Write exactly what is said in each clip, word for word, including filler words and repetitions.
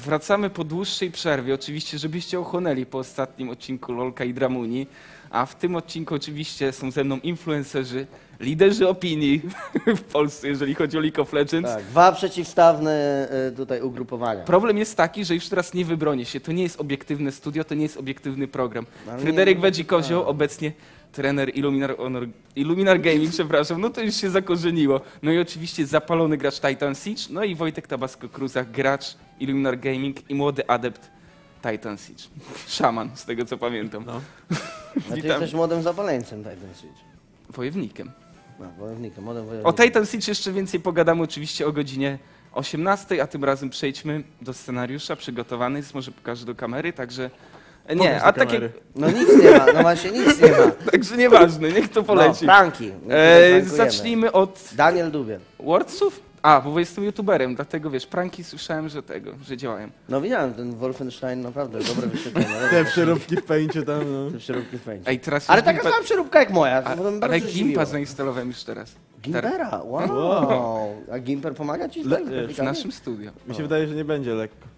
wracamy po dłuższej przerwie, oczywiście, żebyście ochłonęli po ostatnim odcinku Lolka i Dramuni, a w tym odcinku oczywiście są ze mną influencerzy, liderzy opinii w Polsce, jeżeli chodzi o League of Legends. Tak, dwa przeciwstawne y, tutaj ugrupowania. Problem jest taki, że już teraz nie wybronię się, to nie jest obiektywne studio, to nie jest obiektywny program. Ale Fryderyk nie, Wedzi-Kozioł, obecnie trener Illuminar, Honor, Illuminar Gaming, przepraszam, no to już się zakorzeniło. No i oczywiście zapalony gracz Titan Siege, no i Wojtek Tabasco-Cruza, gracz Illuminar Gaming i młody adept Titan Siege. Szaman, z tego co pamiętam. No. A ty jesteś młodym zapaleńcem Titan Siege. Wojownikiem. No, wojownikiem, młodym O wojownikiem. Titan Siege jeszcze więcej pogadamy oczywiście o godzinie osiemnastej, a tym razem przejdźmy do scenariusza. Przygotowany jest, może pokażę do kamery, także... Nie, a takie... No nic nie ma, no właśnie nic nie ma. Także nieważne, niech to poleci. No, pranki. E, zacznijmy od Daniel Dubiel. Wordsów? A, bo jestem youtuberem, dlatego wiesz, pranki słyszałem, że tego, że działają. No widziałem, ten Wolfenstein naprawdę dobre wyświetlenie. Te przeróbki w pęcie tam, no. Te przeróbki w pęcie. Ej, teraz Ale już taka Gimpa... sama przeróbka jak moja. A, to bym ale bardzo Gimpa zdziwiło. zainstalowałem już teraz. Gimpera, wow. Wow. A Gimper pomaga ci z Le- tym w W grafikami? naszym studio. Mi się wydaje, że nie będzie lekko.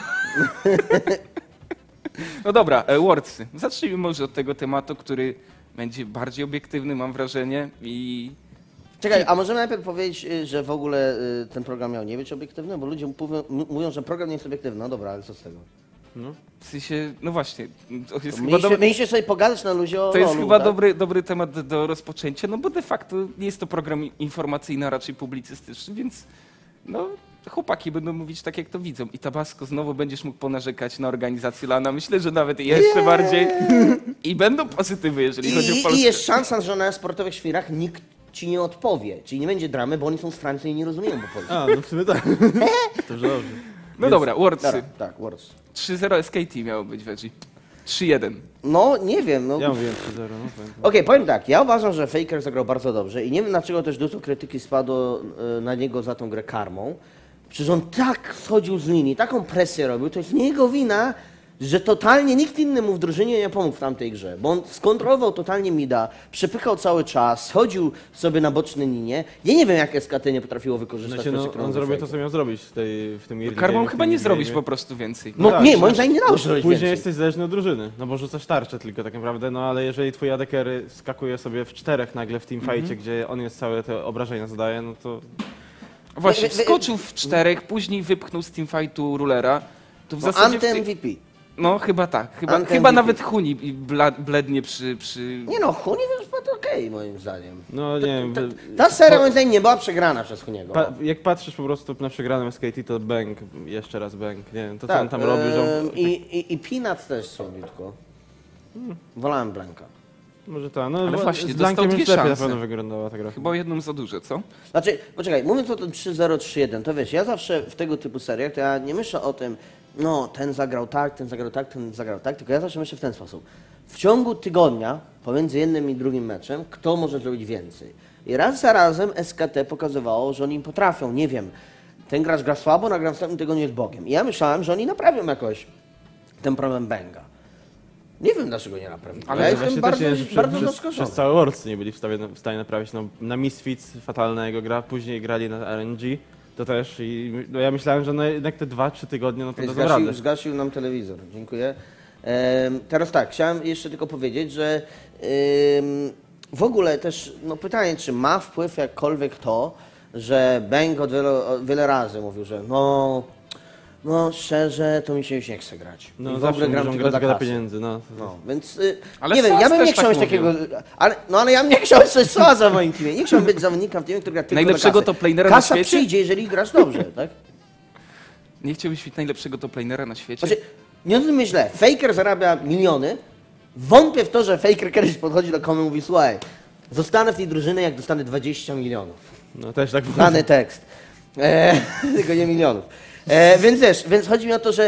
No dobra, e, Wordsy. Zacznijmy może od tego tematu, który będzie bardziej obiektywny, mam wrażenie, i... Czekaj, a możemy najpierw powiedzieć, y, że w ogóle y, ten program miał nie być obiektywny? Bo ludzie mówią, m- mówią, że program nie jest obiektywny. No dobra, ale co z tego? No. W sensie, no właśnie, to jest, To chyba, mieliście, dobry, mieliście sobie pogadać na luzie o to jest LoLu, chyba tak? dobry, dobry temat do rozpoczęcia, no bo de facto nie jest to program informacyjny, a raczej publicystyczny, więc no chłopaki będą mówić tak, jak to widzą. I Tabasco, znowu będziesz mógł ponarzekać na organizację LANa, myślę, że nawet jeszcze Nie. bardziej. I będą pozytywy, jeżeli chodzi o I, Polskę. I jest szansa, że na sportowych świrach nikt ci nie odpowie. Czyli nie będzie dramy, bo oni są z Francji i nie rozumieją po polsku. A, no w sumie tak. To dobrze. No dobra, Wordsy. Dobra, tak, Words. trzy zero S K T miało być, Wedzi. trzy jeden. No, nie wiem, no. Ja mówiłem trzy zero, no pamiętam. Okej, powiem tak, ja uważam, że Faker zagrał bardzo dobrze i nie wiem, dlaczego też dużo krytyki spadło e, na niego za tą grę karmą. Przecież on tak schodził z linii, taką presję robił, to jest nie jego wina, że totalnie nikt inny mu w drużynie nie pomógł w tamtej grze, bo on skontrolował totalnie mida, przepychał cały czas, schodził sobie na boczne linie. Ja nie wiem, jak S K T nie potrafiło wykorzystać Znaczy, no, przekroju on zrobił to, Faker. co miał zrobić w, tej, w tym early Karmą game, w chyba tym nie mid zrobisz game'ie. po prostu więcej. No tak, nie, znaczy, moim zdaniem nie dało się zrobić Później więcej. jesteś zależny od drużyny, no bo rzucasz tarczę tylko tak naprawdę, no ale jeżeli twój AD carry skakuje sobie w czterech nagle w teamfightie, Mhm. gdzie on jest całe te obrażenia zadaje, no to... Właśnie, Wy- wy- wskoczył w czterech, później wypchnął z teamfightu Rulera. To w No, zasadzie... w tej- anty-M V P. No chyba tak, chyba, Anty-M V P. chyba nawet Huni bla, blednie przy... przy... Nie no, Huni wyszedł okej, moim zdaniem. No nie wiem, Ta, wy- ta seria po- moim zdaniem nie była przegrana przez Huniego. Pa, jak patrzysz po prostu na przegranym S K T, to Bank, jeszcze raz Bank, nie wiem, to co tak, on tam robił, że on, em, I, i, i Peanuts też słabiutko. Wolałem Blanka. może ta, no Ale bo właśnie, z dostał Blankiem dwie już lepiej na szanse. pewno wyglądała ta gra. Chyba o jedną za dużo, co? Znaczy, poczekaj, mówiąc o tym trzy zero trzy jeden, to wiesz, ja zawsze w tego typu seriach, to ja nie myślę o tym, no ten zagrał tak, ten zagrał tak, ten zagrał tak, tylko ja zawsze myślę w ten sposób. W ciągu tygodnia, pomiędzy jednym i drugim meczem, kto może zrobić więcej? I raz za razem S K T pokazywało, że oni potrafią, nie wiem, ten gracz gra słabo, nagra w następnym tygodniu jest Bogiem. I ja myślałem, że oni naprawią jakoś ten problem Benga. Nie wiem, dlaczego nie naprawią. Ale ja to jestem Właśnie bardzo, też nie, że bardzo przez, zaskoczony. przez cały Worlds nie byli w stanie, w stanie naprawić. No, na Misfits fatalna jego gra, później grali na R N G, to też i no, ja myślałem, że no, jednak te dwa, trzy tygodnie no to dadzą Zgasił, radę. zgasił nam telewizor, dziękuję. Em, teraz tak, chciałem jeszcze tylko powiedzieć, że em, w ogóle też no, pytanie, czy ma wpływ jakkolwiek to, że Bang od wiele, od wiele razy mówił, że no, no szczerze, to mi się już nie chce grać. No I w zawsze ogóle gram muszą tylko grać dla dla kasy. pieniędzy, no. No, więc y, Ale nie wiem, Soaz ja bym też nie chciał tak mieć takiego, mówił. ale, no ale ja bym nie chciał jeszcze Soaza w moim teamie, nie chciałbym być zawodnikiem w teamie, który gra tylko Najlepszego dla kasy. toplanera na Kasa świecie? przyjdzie, jeżeli grasz dobrze, tak? Nie chciałbyś mieć najlepszego toplanera na świecie? Znaczy, nie rozumiem źle, Faker zarabia miliony, wątpię w to, że Faker kiedyś podchodzi do komu i mówi, słuchaj, zostanę w tej drużynie, jak dostanę dwadzieścia milionów. No też tak było. Dany tekst. E, tylko nie milionów. E, więc wiesz, więc chodzi mi o to, że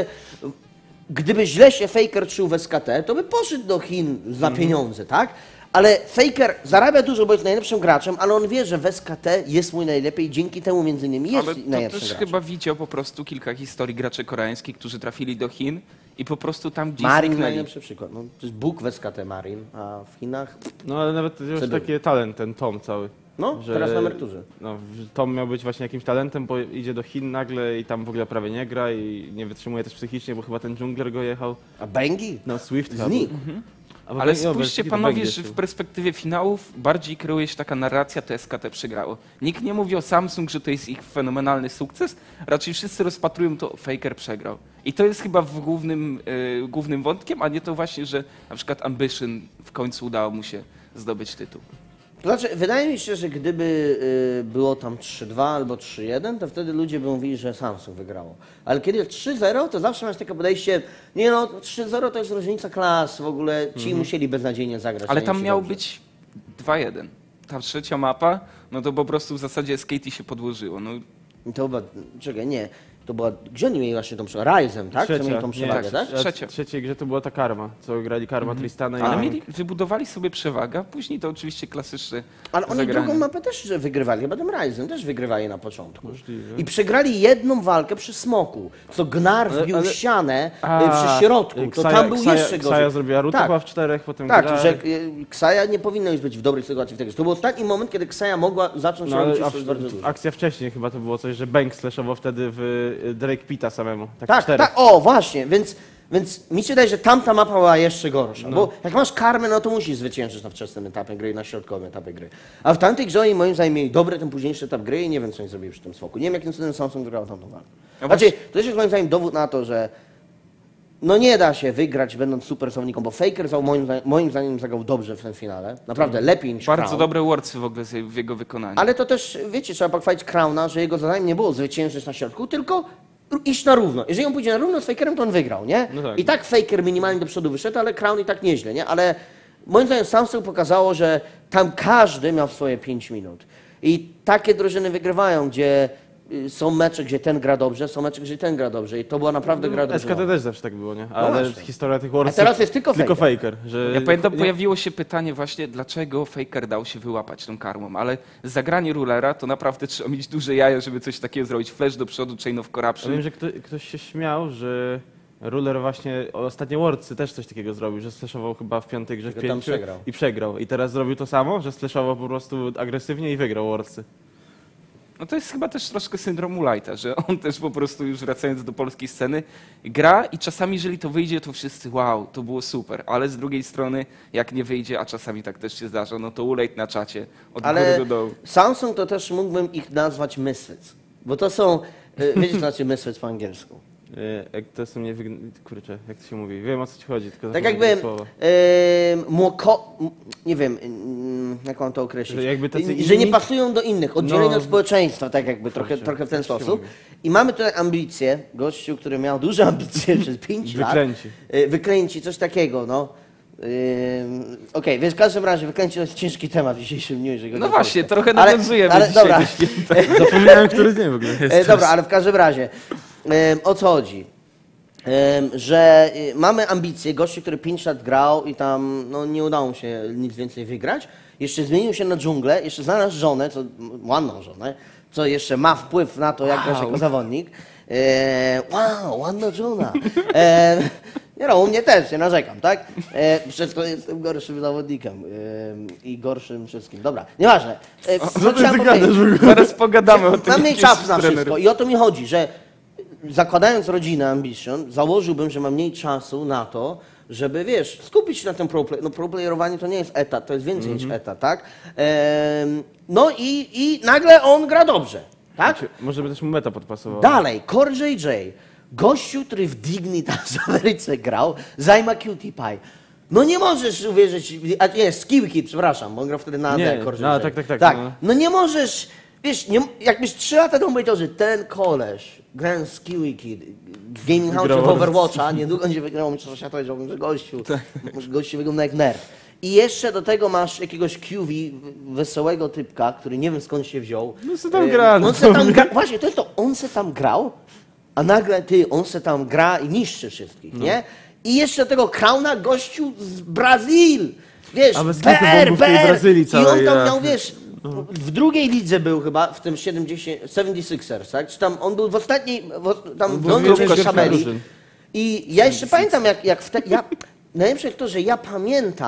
gdyby źle się Faker czuł w S K T, to by poszedł do Chin za pieniądze, tak? Ale Faker zarabia dużo, bo jest najlepszym graczem, ale on wie, że w S K T jest mój najlepiej, dzięki temu między innymi jest Ale to najlepszym też graczem. chyba widział po prostu kilka historii graczy koreańskich, którzy trafili do Chin i po prostu tam gdzieś Marin zniknęli. najlepszy przykład. No, to jest Bóg w S K T Marin, a w Chinach... No ale nawet już Co taki talent ten Tom cały. No, że, teraz na emeryturze. No, że Tom miał być właśnie jakimś talentem, bo idzie do Chin nagle i tam w ogóle prawie nie gra i nie wytrzymuje też psychicznie, bo chyba ten dżungler go jechał. A Bengi? No, Swift chyba Znikł. był. A bo Ale Bengi- no, spójrzcie Bengi- panowie, Bengi że w jeszcze. perspektywie finałów bardziej kreuje się taka narracja, to S K T przegrało. Nikt nie mówi o Samsung, że to jest ich fenomenalny sukces, raczej wszyscy rozpatrują to, Faker przegrał. I to jest chyba w głównym, y, głównym wątkiem, a nie to właśnie, że na przykład Ambition w końcu udało mu się zdobyć tytuł. To znaczy, wydaje mi się, że gdyby y, było tam trzy dwa albo trzy jeden, to wtedy ludzie by mówili, że Samsung wygrało. Ale kiedy jest trzy zero, to zawsze masz takie podejście, nie no, trzy zero to jest różnica klas, w ogóle ci musieli beznadziejnie zagrać. Ale a nie tam ci miał dobrze. być dwa jeden. Ta trzecia mapa, no to po prostu w zasadzie S K T się podłożyło. No, I to była, czekaj, nie, to była, gdzie oni mieli właśnie tą przewagę? Ryzem, tak? Trzecia, Co mieli tą nie, przewagę, tak? A Trzecia. W trzeciej grze to była ta Karma, co grali Karma, Tristana i ale Lang. mieli, wybudowali sobie przewagę, a później to oczywiście klasyczne Ale oni zagranie. drugą mapę też że wygrywali, chyba tym Ryzem też wygrywali na początku. Możliwe. I przegrali jedną walkę przy smoku, co Gnar Ale- wbił ale- w ścianę A, y, przy środku, to Ksaja- tam był Ksaja- jeszcze gorzej. Ksaja zrobiła rutę Tak. chyba w czterech, potem Tak, Gnar. że y, Ksaja nie powinna już być w dobrej sytuacji w tego. To był ostatni moment, kiedy Ksaja mogła zacząć No, robić ale, a już coś w, bardzo dużo. akcja wcześniej chyba to było coś, że Bank slashował wtedy w y, Drake Pita samemu. Tak, w Tak, czterech. tak, o właśnie, więc, więc mi się wydaje, że tamta mapa była jeszcze gorsza, No. bo jak masz karmę, no to musisz zwyciężyć na wczesnym etapie gry i na środkowym etapie gry. A w tamtej grze oni moim zdaniem mieli dobry ten późniejszy etap gry i nie wiem, co oni zrobili przy tym smoku. Nie wiem, jakim cudem Samsung wygrał tamtą walkę. No Znaczy, to też jest moim zdaniem dowód na to, że no nie da się wygrać będąc super sowniką, bo Faker za- moim, zdaniem- moim zdaniem zagrał dobrze w tym finale, naprawdę lepiej niż Bardzo Crown. dobre wordsy w ogóle w jego wykonaniu. Ale to też, wiecie, trzeba pochwalić Crowna, że jego zadaniem nie było zwyciężyć na środku, tylko iść na równo. Jeżeli on pójdzie na równo z Fakerem, to on wygrał, nie? No tak. I tak Faker minimalnie do przodu wyszedł, ale Crown i tak nieźle, nie? Ale moim zdaniem Samsung pokazało, że tam każdy miał swoje pięć minut. I takie drużyny wygrywają, gdzie y, są mecze, gdzie ten gra dobrze, są mecze, gdzie ten gra dobrze. I to była naprawdę gra S K T drużynowa. też zawsze tak było, nie? Ale właśnie. historia tych A Warsów... teraz jest tylko Tylko Faker. Faker. Że Ja pamiętam, nie- pojawiło się pytanie właśnie, dlaczego Faker dał się wyłapać tą karmą, ale zagranie rulera to naprawdę trzeba mieć duże jaja, żeby coś takiego zrobić. Flash do przodu, Chain of Ja Corruption. wiem, że kto, ktoś się śmiał, że Ruler właśnie ostatnie Worldsy też coś takiego zrobił, że slashował chyba w piątej grze w Tylko tam pięciu przegrał. i przegrał. I teraz zrobił to samo, że slashował po prostu agresywnie i wygrał Worldsy. No to jest chyba też troszkę syndrom Lighta, że on też po prostu już wracając do polskiej sceny gra i czasami jeżeli to wyjdzie, to wszyscy wow, to było super, ale z drugiej strony jak nie wyjdzie, a czasami tak też się zdarza, no to ulejt na czacie od Ale góry do dołu. Samsung to też mógłbym ich nazwać misfits, bo to są, y, wiecie co znaczy misfits po angielsku? E, Jak to są nie wygn... Kurczę, jak to się mówi? Wiem, o co ci chodzi, tylko Tak zapomniałem jakby, słowa. e, młoko, m- nie wiem, mm, jak mam to określić, Że jakby tacy że nie inni- pasują do innych, oddzieleni No. od społeczeństwa, tak jakby, trochę, Kurczę, trochę w ten tak się sposób. mówi. I mamy tutaj ambicje, gościu, który miał duże ambicje przez pięć lat. Wyklęci. E, Wyklęci, coś takiego, no. Ym, Okej, więc w każdym razie wyklęci to jest ciężki temat w dzisiejszym dniu, jeżeli chodzi No o właśnie, Polskę. trochę Ale- nawiązujemy ale dzisiaj dobra. do święta. Zapomniałem, który dzień w ogóle jest. E, dobra, ale w każdym razie, em, o co chodzi? Em, że y, mamy ambicje, gościu, który pięć lat grał i tam no, nie udało mu się nic więcej wygrać. Jeszcze zmienił się na dżunglę, jeszcze znalazł żonę, co, m, ładną żonę, co jeszcze ma wpływ na to, jak grasz Wow. jako zawodnik. E, wow, ładna żona. E, nie no, u mnie też, nie narzekam, tak? E, przez to jestem gorszym zawodnikiem e, i gorszym wszystkim. Dobra, nieważne. E, co chciałem powiedzieć? Zaraz pogadamy o tym. Mam mieć jaki jest czas na trener. wszystko i o to mi chodzi, że zakładając rodzinę Ambition, założyłbym, że mam mniej czasu na to, żeby, wiesz, skupić się na tym proplay. No proplayerowanie to nie jest etat, to jest więcej niż etat, tak? Em, no i, i nagle on gra dobrze, tak? Może by też mu meta podpasowała. Dalej, Core J J, gościu, który w Dignitas w Ameryce grał, zajma Cutie Pie. No nie możesz uwierzyć, a nie, Skill Kid, przepraszam, bo on grał wtedy na Nie, D, Core J J. no, tak, tak, tak, tak. no. No nie możesz, wiesz, nie, jakbyś trzy lata temu powiedział, że ten koleś, Grand Skill Kid, w Gaming House Wygrał w Overwatcha, niedługo będzie wygrał Mistrzostwa Świata, powiedziałbym, że gościu, Tak. gościu wygląda jak nerd. I jeszcze do tego masz jakiegoś Q V, wesołego typka, który nie wiem skąd się wziął. No se tam E, gra, no On se tam gra, właśnie, to jest to, on se tam grał, a nagle ty, on se tam gra i niszczy wszystkich, No. nie? I jeszcze do tego Crowna gościu z Brazil, wiesz, A bez B kitu, bo on R, był w tej B R. Brazylii I całej, on tam ja. miał, wiesz, w drugiej lidze był chyba, w tym siedemdziesiąt, siedemdziesiąt sześćers, tak? Czy tam on był w ostatniej, w, tam w był dolnej w części pierwszej tabeli. drużyn. I ja jeszcze pamiętam, jak, jak wtedy, ja, najlepsze jest to, że ja pamiętam,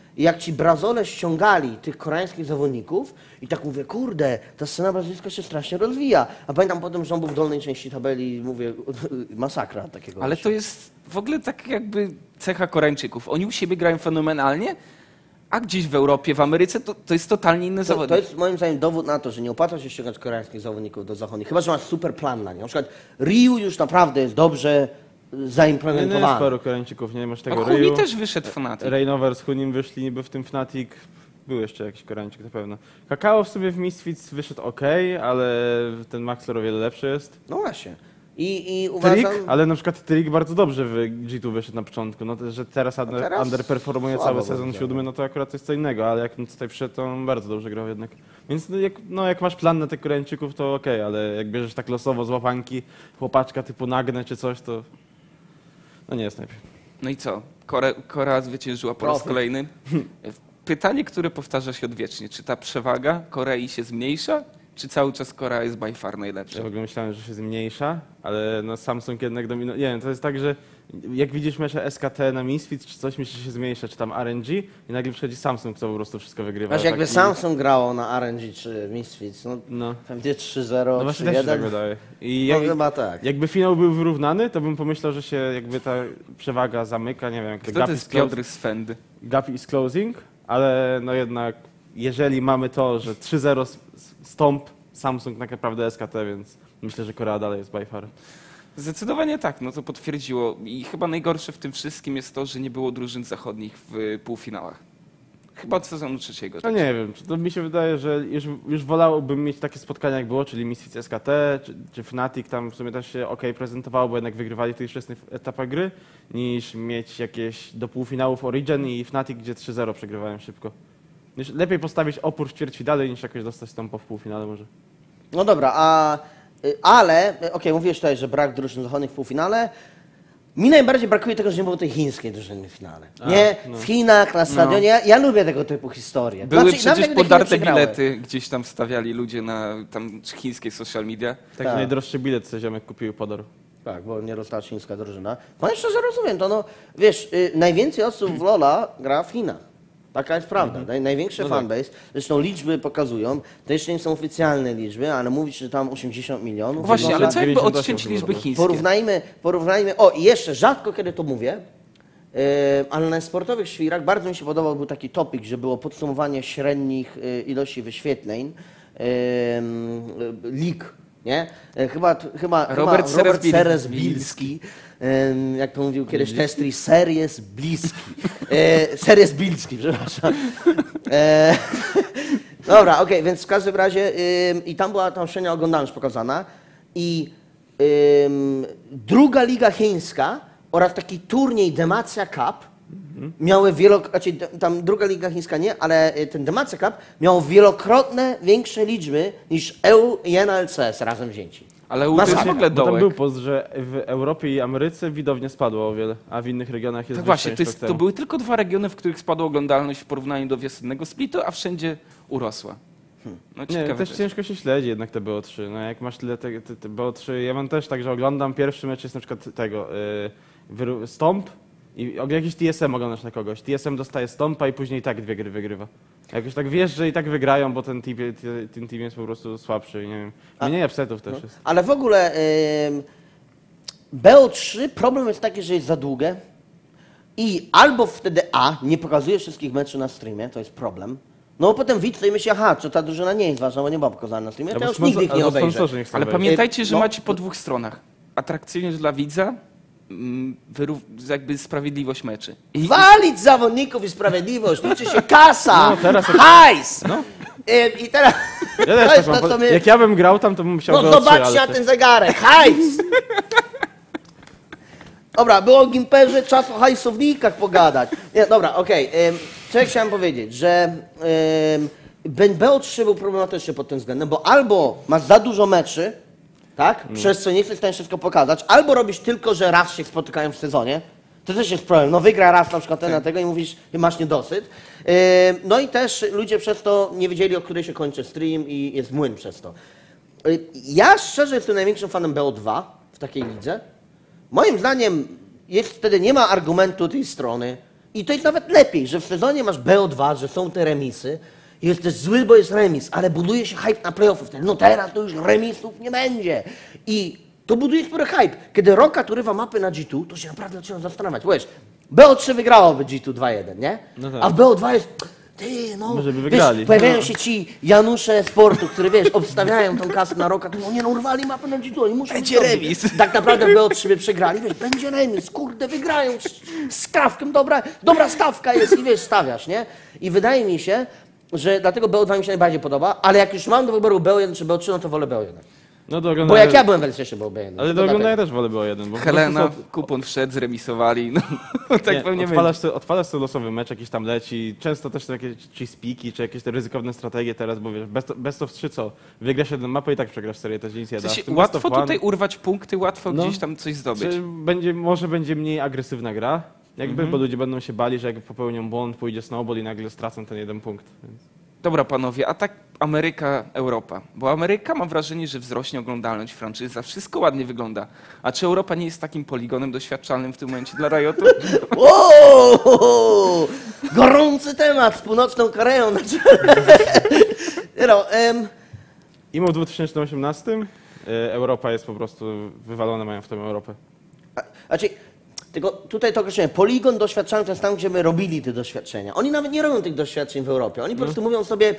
I jak ci Brazole ściągali tych koreańskich zawodników i tak mówię, kurde, ta scena brazylijska się strasznie rozwija. A pamiętam potem, że on był w dolnej części tabeli, mówię, masakra takiego. Ale to jest w ogóle tak jakby cecha Koreańczyków. Oni u siebie grają fenomenalnie, a gdzieś w Europie, w Ameryce to, to jest totalnie inny To, zawodnik. to jest moim zdaniem dowód na to, że nie opłaca się ściągać koreańskich zawodników do zachodnich. Chyba, że masz super plan na nie. Na przykład Ryu już naprawdę jest dobrze Nie, nie jest zaimplementowany. paru Koreańczyków, nie masz A tego Huni Ryu. też wyszedł Fnatic. Rainover z Hunim wyszli niby w tym Fnatic. Był jeszcze jakiś Koreańczyk na pewno. Kakao w sobie w Misfits wyszedł ok, ale ten Maxlor o wiele lepszy jest. No właśnie. I, i uważam... Trik, ale na przykład Trik bardzo dobrze w G dwa wyszedł na początku. No to, że teraz, under, teraz underperformuje słabo cały sezon będzie. siódmy, no to akurat jest co innego, ale jak tutaj przyszedł, to on bardzo dobrze grał jednak. Więc no jak, no jak masz plan na tych Koreańczyków, to ok, ale jak bierzesz tak losowo z łapanki chłopaczka typu Nagne czy coś, to no nie jest najlepiej. No i co? Kore, Korea zwyciężyła po raz Profit. kolejny. Pytanie, które powtarza się odwiecznie. Czy ta przewaga Korei się zmniejsza, czy cały czas Korea jest by far najlepsza? Ja w ogóle myślałem, że się zmniejsza, ale no Samsung jednak dominuje. Nie wiem, to jest tak, że jak widzisz mecze S K T na Misfits czy coś, myślisz, że się zmniejsza, czy tam R N G i nagle przychodzi Samsung, co po prostu wszystko wygrywa. Wiesz, jakby tak, i- Samsung grało na R N G czy Misfits, no No, pewnie trzy zero, no właśnie trzy też się tak jeden. wydaje. I No jak, chyba tak. jakby finał był wyrównany, to bym pomyślał, że się jakby ta przewaga zamyka, nie wiem, jak Kto gap to is, jest close, Piotr z Fendy? gap is closing, ale no jednak jeżeli mamy to, że trzy zero s- s- stąp Samsung tak naprawdę S K T, więc myślę, że Korea dalej jest by far. Zdecydowanie tak, no to potwierdziło. I chyba najgorsze w tym wszystkim jest to, że nie było drużyn zachodnich w półfinałach. Chyba od sezonu trzeciego. No nie wiem, czy to mi się wydaje, że już, już wolałbym mieć takie spotkania jak było, czyli Misfits S K T, czy, czy Fnatic, tam w sumie też się ok prezentowało, bo jednak wygrywali w tych wczesnych etapach gry, niż mieć jakieś do półfinałów Origin i Fnatic, gdzie trzy zero przegrywają szybko. Niż lepiej postawić opór w ćwierćfinale, niż jakoś dostać tam po w półfinale może. No dobra, a, y, ale, y, okej, mówiłeś tutaj, że brak drużyn zachodnich w półfinale. Mi najbardziej brakuje tego, że nie było tej chińskiej drużyny w finale. A, Nie, no. w Chinach, na stadionie. Ja, ja lubię tego typu historie. Były Znaczy, nawet przecież jakby te Chiny podarte przegrały. bilety, gdzieś tam wstawiali ludzie na tam chińskie social media. Tak, Tak. najdroższy bilet co ziomek kupił podor. Tak, bo nie dostała chińska drużyna. Powiem szczerze, rozumiem to, no, wiesz, y, najwięcej osób w Lola gra w Chinach. Taka jest prawda. Naj, największy No tak. fanbase, zresztą liczby pokazują, to jeszcze nie są oficjalne liczby, ale mówisz, że tam osiemdziesiąt milionów. Właśnie, Wygląda- ale co jakby dziewięćdziesiąt odciąć osiem liczby było. chińskie? Porównajmy, porównajmy, o i jeszcze rzadko kiedy to mówię, yy, ale na sportowych świrach bardzo mi się podobał, był taki topik, że było podsumowanie średnich yy, ilości wyświetleń yy, yy, lig, nie? Yy, chyba, chyba, Robert chyba Robert Seres-Bilski. Seres-Bilski, yy, jak to mówił kiedyś Testri, Series Bliski, yy, Series Bilski, przepraszam. Yy, Dobra, okej, więc w każdym razie yy, i tam była tam średnia oglądalność pokazana i Ym, druga liga chińska oraz taki turniej Demacia Cup miały wielokrotnie, znaczy tam druga liga chińska nie, ale y, ten Demacia Cup miał wielokrotne większe liczby niż E U i N L C S razem wzięci. Ale U to jest w Masakra. ogóle Bo tam dołek. był post, że w Europie i Ameryce widownia spadła o wiele, a w innych regionach jest Tak właśnie, wyższa to, niż jest, rok to temu. były tylko dwa regiony, w których spadła oglądalność w porównaniu do wiosennego splitu, a wszędzie urosła. No Nie, ciekawe też rzecz. ciężko się śledzi jednak te B O trzy. No jak masz tyle te, te, te B O trzy, ja mam też tak, że oglądam pierwszy mecz jest na przykład tego yy, wyró- Stomp i og- jakiś T S M oglądasz na kogoś. T S M dostaje Stompa i później i tak dwie gry wygrywa. Jakoś tak wiesz, że i tak wygrają, bo ten team, ten team jest po prostu słabszy i nie wiem. A- Mniej upsetów też jest. Ale w ogóle ym, B O trzy problem jest taki, że jest za długie i albo wtedy A, nie pokazuje wszystkich meczów na streamie, to jest problem. No bo potem widz sobie myśli, aha, czy ta drużyna nie jest ważna, bo nie była pokazana na streamie, to ja już nigdy ich nie albo obejrzę. sponsorzy nie chcą Ale wejść. pamiętajcie, że No. macie po dwóch stronach. Atrakcyjność dla widza, mm, wyrów- jakby sprawiedliwość meczy. I, Walić zawodników i sprawiedliwość, liczy się kasa, No, teraz- hajs! No. I, I teraz, Ja to też jest tak mam, to, co po- my... Jak ja bym grał tam, to bym musiał No B O trzy, zobaczcie ale na to- ten zegarek, hajs! Dobra, było o Gimperze, czas o hajsownikach pogadać. Nie, dobra, okej. Okay. Co ja chciałem powiedzieć, że ym, B O trzy był problematyczny pod tym względem, bo albo masz za dużo meczy, tak? Przez co nie jesteś w stanie wszystko pokazać, albo robisz tylko, że raz się spotykają w sezonie. To też jest problem. No wygra raz na przykład ten na tego i mówisz, masz niedosyt. Ym, no i też ludzie przez to nie wiedzieli, o której się kończy stream i jest młyn przez to. Y, Ja szczerze jestem największym fanem B O dwa w takiej lidze. Moim zdaniem jest wtedy nie ma argumentu tej strony, I to jest nawet lepiej, że w sezonie masz B O dwa, że są te remisy. Jesteś zły, bo jest remis, ale buduje się hype na playoffy wtedy. No teraz to już remisów nie będzie. I to buduje spory hype. Kiedy Roccat urywa mapy na G dwa, to się naprawdę trzeba zastanawiać. Wiesz, B O trzy wygrało w G dwa dwa jeden, nie? No tak. A w B O dwa jest... Ty, no, Może by wiesz, wygrali. pojawiają No. się ci Janusze sportu, którzy, wiesz, obstawiają tą kasę na Roccat. No nie, no urwali mapę na G dwa, oni muszą... Będzie być remis. dobrzy. Tak naprawdę w B O trzy by przegrali, wiesz, będzie remis, kurde, wygrają z, z stawką, dobra, dobra stawka jest i wiesz, stawiasz, nie? I wydaje mi się, że dlatego B O dwa mi się najbardziej podoba, ale jak już mam do wyboru B O jeden czy B O trzy, no to wolę B O jeden. No do Bo jak ja byłem w L C S, był B jeden. Ale To do oglądania dlatego. też wolę było jeden. Bo po Helena, prostu są- kupon wszedł, zremisowali, no tak nie, pewnie odpalasz, będzie. sobie, odpalasz sobie losowy mecz, jakiś tam leci. Często też są jakieś czy spiki, czy jakieś te ryzykowne strategie teraz, bo wiesz, best, best of trzy co? Wygrasz jedną mapę i tak przegrasz serię, to nic nie W da. sensie, W tym best łatwo of one- tutaj urwać punkty, łatwo No. gdzieś tam coś zdobyć. Czy będzie, może będzie mniej agresywna gra, jakby, Mhm. bo ludzie będą się bali, że jak popełnią błąd, pójdzie snowball i nagle stracą ten jeden punkt. Więc... Dobra panowie, a tak Ameryka, Europa. Bo Ameryka mam wrażenie, że wzrośnie oglądalność franczyza, wszystko ładnie wygląda. A czy Europa nie jest takim poligonem doświadczalnym w tym momencie dla Riotu? Wow! Gorący temat z północną Koreą na czele. No, em, I w dwa tysiące osiemnastym y, Europa jest po prostu wywalona, mają w tą Europę. a, znaczy, tylko tutaj to określenie, poligon doświadczalny to jest tam, gdzie my robili te doświadczenia. Oni nawet nie robią tych doświadczeń w Europie. Oni po prostu mówią sobie,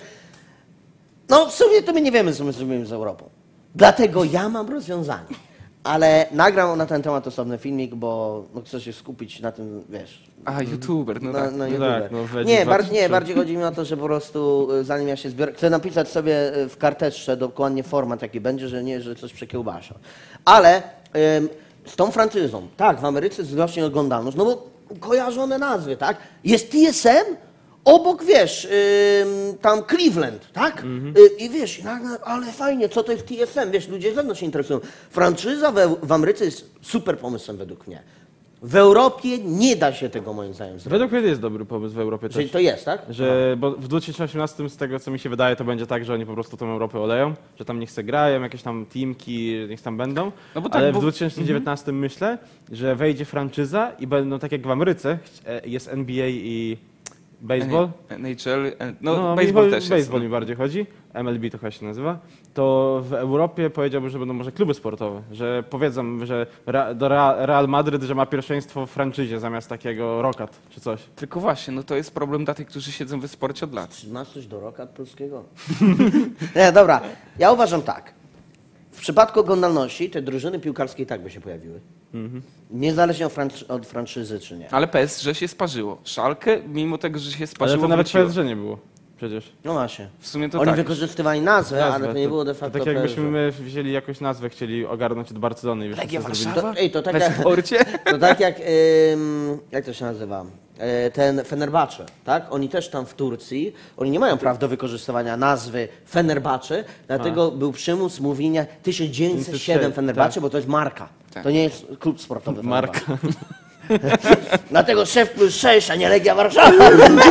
no w sumie to my nie wiemy, co my zrobimy z Europą. Dlatego ja mam rozwiązanie. Ale nagram na ten temat osobny filmik, bo no, chcę się skupić na tym, wiesz, A, youtuber, no na, tak. na No YouTubie. tak, no w nie, dwa bar- tysiące nie, bardziej chodzi mi o to, że po prostu y, zanim ja się zbiorę, chcę napisać sobie y, w karteczce dokładnie format jaki będzie, że nie, że coś przekiełbasza. Ale ym, z tą franczyzą, tak, w Ameryce wzrośnie oglądalność, no bo kojarzone nazwy, tak? Jest T S M, obok, wiesz, ym, tam Cleveland, tak? Y, I wiesz, i nagle, ale fajnie, co to jest T S M? Wiesz, ludzie ze zewnątrz się interesują. Franczyza w, w Ameryce jest super pomysłem według mnie. W Europie nie da się tego moim zdaniem zrobić. Według mnie jest dobry pomysł w Europie Czyli też. to jest, tak? Że, bo w dwa tysiące osiemnastym z tego co mi się wydaje, to będzie tak, że oni po prostu tą Europę oleją, że tam niech se grają, jakieś tam teamki, niech tam będą. No bo tak, Ale bo- w dwa tysiące dziewiętnastym myślę, że wejdzie franczyza i będą tak jak w Ameryce, chci- e, jest N B A i baseball. N H L, e, no, mi baseball chodzi- też jest. baseball no. mi bardziej chodzi, M L B to chyba się nazywa. To w Europie powiedziałbym, że będą może kluby sportowe, że powiedzą, że Ra- do Rea- Real Madryt, że ma pierwszeństwo w franczyzie zamiast takiego Roccat czy coś. Tylko właśnie, no to jest problem dla tych, którzy siedzą w sporcie od lat. Czy masz coś do Roccat polskiego? nie, dobra, ja uważam tak. W przypadku oglądalności te drużyny piłkarskie i tak by się pojawiły. Niezależnie od, franczy- od franszyzy czy nie. Ale P S G się sparzyło. Szalkę, mimo tego, że się Ale sparzyło, to nawet wróciło. P S G nie było przecież. No właśnie. W sumie to Oni tak. wykorzystywali nazwę, ale to nie było de to facto tak jakbyśmy P S G. my wzięli jakąś nazwę, chcieli ogarnąć od Barcelony i wiesz, Legia co zrobili? Warszawa? To, ej, to tak We jak, sporcie? to tak jak ym, jak to się nazywa? E, Ten Fenerbahce, tak? Oni też tam w Turcji, oni nie mają praw do wykorzystywania nazwy Fenerbahce, dlatego był przymus mówienia tysiąc dziewięćset siedem tak. Fenerbahce, bo to jest marka. Tak. To nie jest klub sportowy Marka. Fenerbahce. Dlatego szef plus sześć, a nie Legia Warszawa.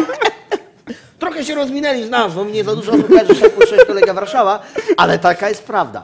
Trochę się rozminęli z nazwą, nie za dużo osób kojarzy, że szef plus sześć to Legia Warszawa, ale taka jest prawda.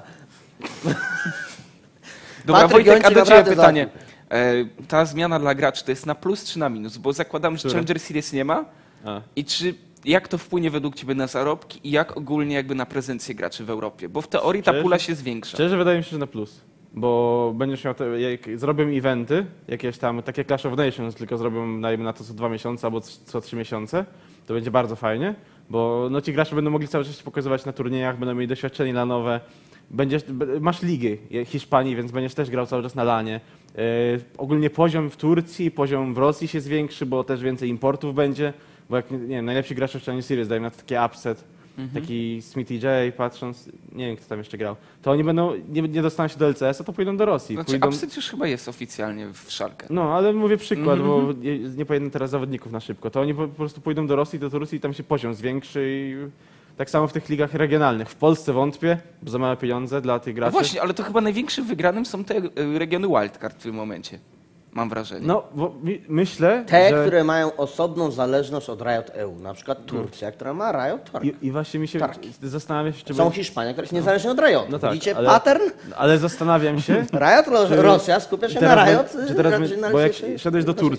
Dobra, Patryk Wojtek, a Jończyk do Ciebie naprawdę pytanie. E, ta zmiana dla graczy to jest na plus czy na minus? Bo zakładam, że Które? Challenger Series nie ma. A. I czy, jak to wpłynie według Ciebie na zarobki i jak ogólnie jakby na prezencję graczy w Europie? Bo w teorii ta Szczerze? pula się zwiększa. Szczerze wydaje mi się, że na plus. Bo będziesz miał, te, jak zrobią eventy, jakieś tam, takie Clash of Nations, tylko zrobią, dajmy na to co dwa miesiące albo c- co trzy miesiące, to będzie bardzo fajnie, bo no, ci gracze będą mogli cały czas się pokazywać na turniejach, będą mieli doświadczenie lanowe. Będziesz, b- masz ligi je- Hiszpanii, więc będziesz też grał cały czas na lanie. Yy, ogólnie poziom w Turcji, poziom w Rosji się zwiększy, bo też więcej importów będzie, bo jak, nie wiem, najlepsi gracze w Challenge Series, dajmy na to taki upset, taki Smithy J, patrząc, nie wiem kto tam jeszcze grał, to oni będą, nie, nie dostaną się do L C S, a to pójdą do Rosji. Znaczy, pójdą, Upset już chyba jest oficjalnie w Szalkę. no, ale mówię przykład, Mhm. bo nie, nie pamiętam teraz zawodników na szybko, to oni po, po prostu pójdą do Rosji, do Turcji i tam się poziom zwiększy i tak samo w tych ligach regionalnych. W Polsce wątpię, bo za małe pieniądze dla tych No graczy. właśnie, ale to chyba największym wygranym są te e, regiony wildcard w tym momencie. Mam wrażenie. No, bo mi, myślę, Te, że... które mają osobną zależność od Riot E U, na przykład Turcja, która ma Riot Torque. I, I właśnie mi się Tarki. zastanawiam się, czy... Są będzie- Hiszpania, która jest niezależna od Riot. No tak, Widzicie ale- pattern? Ale zastanawiam się, Riot, Ro- Czy- Rosja skupia się teraz na be- Riot. czy teraz raczej be- na bo jak rosyjskiej- szedłeś do rosyjskiej. Turcji,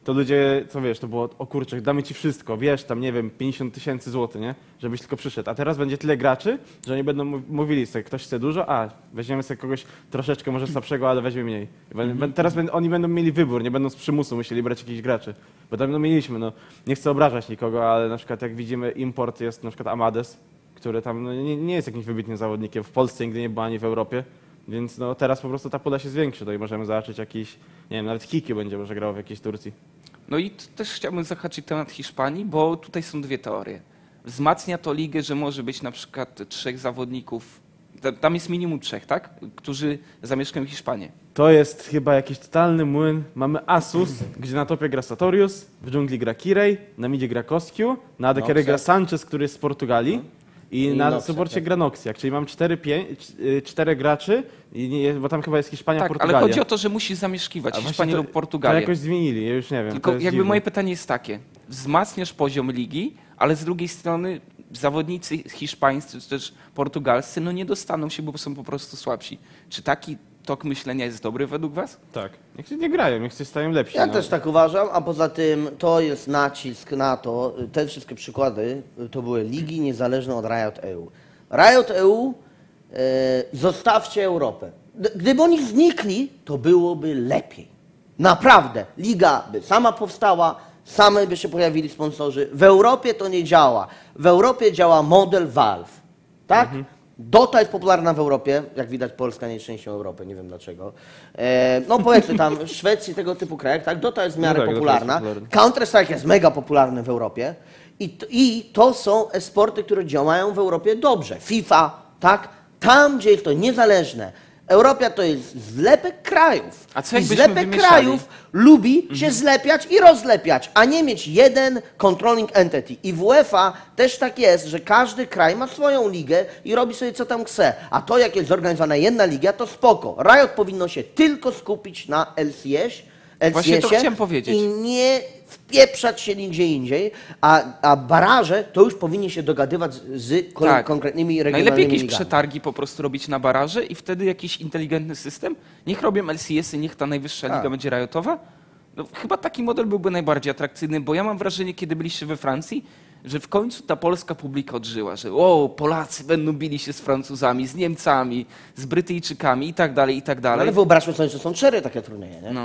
to ludzie, co wiesz, to było, o kurczę, damy ci wszystko, wiesz, tam nie wiem, pięćdziesiąt tysięcy złotych, nie? Żebyś tylko przyszedł. A teraz będzie tyle graczy, że oni będą mówili sobie, ktoś chce dużo, a weźmiemy sobie kogoś troszeczkę może słabszego, ale weźmie mniej. Mhm. Teraz oni będą mieli wybór, nie będą z przymusu musieli brać jakichś graczy. Bo tam no, mieliśmy, no, nie chcę obrażać nikogo, ale na przykład jak widzimy import jest na przykład Amades, który tam no, nie, nie jest jakimś wybitnym zawodnikiem. W Polsce nigdy nie był ani w Europie. Więc no, teraz po prostu ta pula się zwiększy, to i możemy zobaczyć jakiś, nie wiem, nawet Kiki będzie może grał w jakiejś Turcji. No i też chciałbym zahaczyć temat Hiszpanii, bo tutaj są dwie teorie. Wzmacnia to ligę, że może być na przykład trzech zawodników, tam jest minimum trzech, tak? Którzy zamieszkają Hiszpanię. To jest chyba jakiś totalny młyn. Mamy Asus, gdzie na topie gra Sartorius, w dżungli gra Kirej, na midzie gra Koskiu, na A D Carry gra Sanchez, który jest z Portugalii. I, I na Noxia, supporcie tak. gra Noxiak, czyli mam cztery, pięć, cztery graczy, i nie, bo tam chyba jest Hiszpania, tak, Portugalia. Ale chodzi o to, że musi zamieszkiwać Hiszpanię lub Portugalię. To jakoś zmienili, ja już nie wiem. Tylko jakby dziwne. Moje pytanie jest takie, wzmacniasz poziom ligi, ale z drugiej strony zawodnicy hiszpańscy czy też portugalscy no nie dostaną się, bo są po prostu słabsi. Czy taki tok myślenia jest dobry według was? Tak. Niech się nie grają, niech się stają lepsi. Ja no. też tak uważam, a poza tym to jest nacisk na to, te wszystkie przykłady to były ligi niezależne od Riot E U. Riot E U, e, zostawcie Europę. Gdyby oni znikli, to byłoby lepiej. Naprawdę. Liga by sama powstała, same by się pojawili sponsorzy. W Europie to nie działa. W Europie działa model Valve. Tak? Mhm. Dota jest popularna w Europie, jak widać Polska nie jest częścią Europy, nie wiem dlaczego. E, no powiedzmy tam w Szwecji, tego typu krajach, tak? Dota jest w miarę no tak, popularna. Counter-Strike jest mega popularny w Europie. I, I to są e-sporty, które działają w Europie dobrze. FIFA, tak? Tam, gdzie jest to niezależne. Europa to jest zlepek krajów. A co I zlepek krajów lubi mhm. się zlepiać i rozlepiać, a nie mieć jeden controlling entity. I w UEFA też tak jest, że każdy kraj ma swoją ligę i robi sobie co tam chce. A to, jak jest zorganizowana jedna liga, to spoko. Riot powinno się tylko skupić na L C S, Właśnie to chciałem powiedzieć. I nie wpieprzać się nigdzie indziej, a, a baraże to już powinni się dogadywać z kon tak. konkretnymi regionalnymi Najlepiej jakieś ligami. przetargi po prostu robić na baraże i wtedy jakiś inteligentny system. Niech robią L C S-y, niech ta najwyższa tak. liga będzie riotowa. No, chyba taki model byłby najbardziej atrakcyjny, bo ja mam wrażenie, kiedy byliście we Francji, że w końcu ta polska publika odżyła, że o, Polacy będą bili się z Francuzami, z Niemcami, z Brytyjczykami i tak dalej, i tak dalej. No, ale wyobraźmy sobie, że są cztery takie turnieje, nie? No.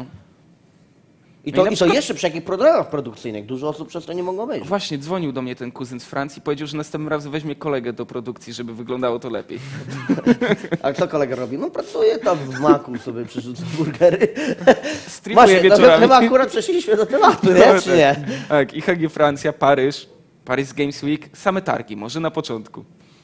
I to, no i, i to jeszcze przy jakich programach produkcyjnych. Dużo osób przez to nie mogło wyjść. Właśnie, dzwonił do mnie ten kuzyn z Francji, powiedział, że następnym razem weźmie kolegę do produkcji, żeby wyglądało to lepiej. A co kolega robi? No pracuje tam w maku, sobie przerzuca burgery. Streamuje wieczorami. No, chyba akurat przeszliśmy do tematu, nie? No, Czy nie? Tak, I H G Francja, Paryż, Paris Games Week, same targi, może na początku.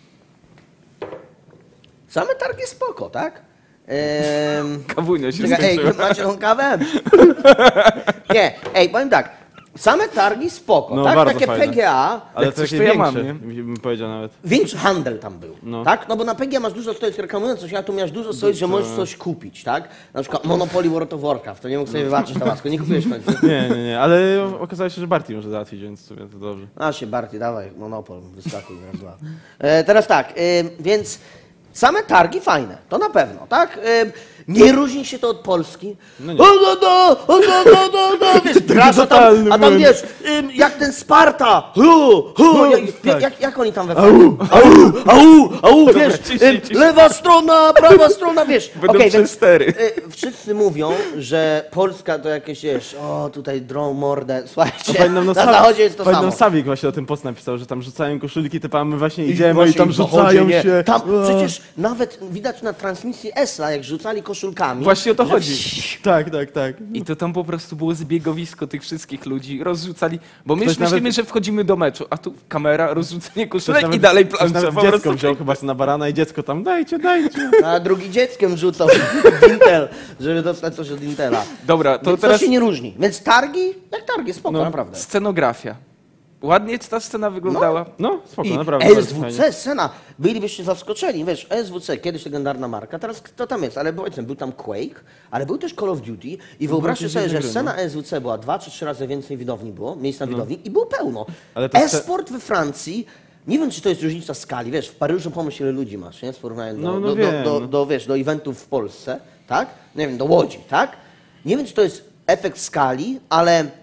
Same targi spoko, tak? Ehm, Kawunia się czeka, ej, macie tą kawę? Nie, ej, powiem tak. Same targi spoko, no, tak? Takie fajne. P G A. Ale to coś takie to ja większe, mam, nie? bym powiedział nawet. Większy handel tam był, no. tak? No bo na P G A masz dużo stoisk reklamując coś, a tu masz dużo stoisk, że możesz coś kupić, tak? Na przykład Monopoly World of Warcraft, to nie mógł sobie wybaczyć Tabasco, nie kupiłeś w końcu. Nie, nie, nie, ale okazało się, że Barty może załatwić, więc sobie to dobrze. A się Barty, dawaj, Monopol, wyskakuj raz, dwa. E, teraz tak, e, więc same targi fajne, to na pewno, tak? E, nie różni się to od Polski. No nie. O, no, no, o, no, no, no, no, wiesz, grasz, a tam, a tam wiesz, ym, jak ten Sparta, hu, hu, jak, jak, jak, jak oni tam we Francji? Au, au, au, wiesz, ym, lewa strona, prawa strona, wiesz. Będą okay, przez stery. Y, wszyscy mówią, że Polska to jakieś, wiesz, o, tutaj drą mordę, słuchajcie, Pamiętam, no, na zachodzie jest to pamiętam, samo. Sawik właśnie o tym post napisał, że tam rzucają koszulki, typa, a my właśnie idziemy i, właśnie tam w rzucają zachodzie, się. Nie. Tam przecież nawet widać na transmisji Esla, jak rzucali koszulkami. Właśnie o to że... chodzi. Tak, tak, tak. I to tam po prostu było zbiegowisko tych wszystkich ludzi, rozrzucali, bo my Ktoś już myślimy, nawet- że wchodzimy do meczu, a tu kamera, rozrzucenie koszulek Nawet- i dalej ktoś plansza. nawet Po dziecko prostu. wziął chyba na barana i dziecko tam, dajcie, dajcie. A drugi dzieckiem rzucał Intel, żeby dostać coś od Intela. Dobra, to Więc teraz to się nie różni. Więc targi, jak targi, spoko, No. naprawdę. scenografia. Ładnie ta scena wyglądała. No, spoko, I naprawdę. S bardzo W fajnie. C, scena, bylibyście zaskoczeni, wiesz, S W C, kiedyś legendarna marka, teraz kto tam jest, ale powiedzmy, był tam Quake, ale był też Call of Duty i wyobraźcie jakieś sobie, inne że gry, scena S W C była dwa czy trzy razy więcej widowni było, miejsc na No. widowni i było pełno. Ale to chce- E-sport we Francji, nie wiem, czy to jest różnica skali, wiesz, w Paryżu pomyśl, ile ludzi masz, nie, w porównaniu do, No, no do, wiem, do, do, no. do, wiesz, do eventów w Polsce, tak? Nie wiem, do Łodzi, tak? Nie wiem, czy to jest efekt skali, ale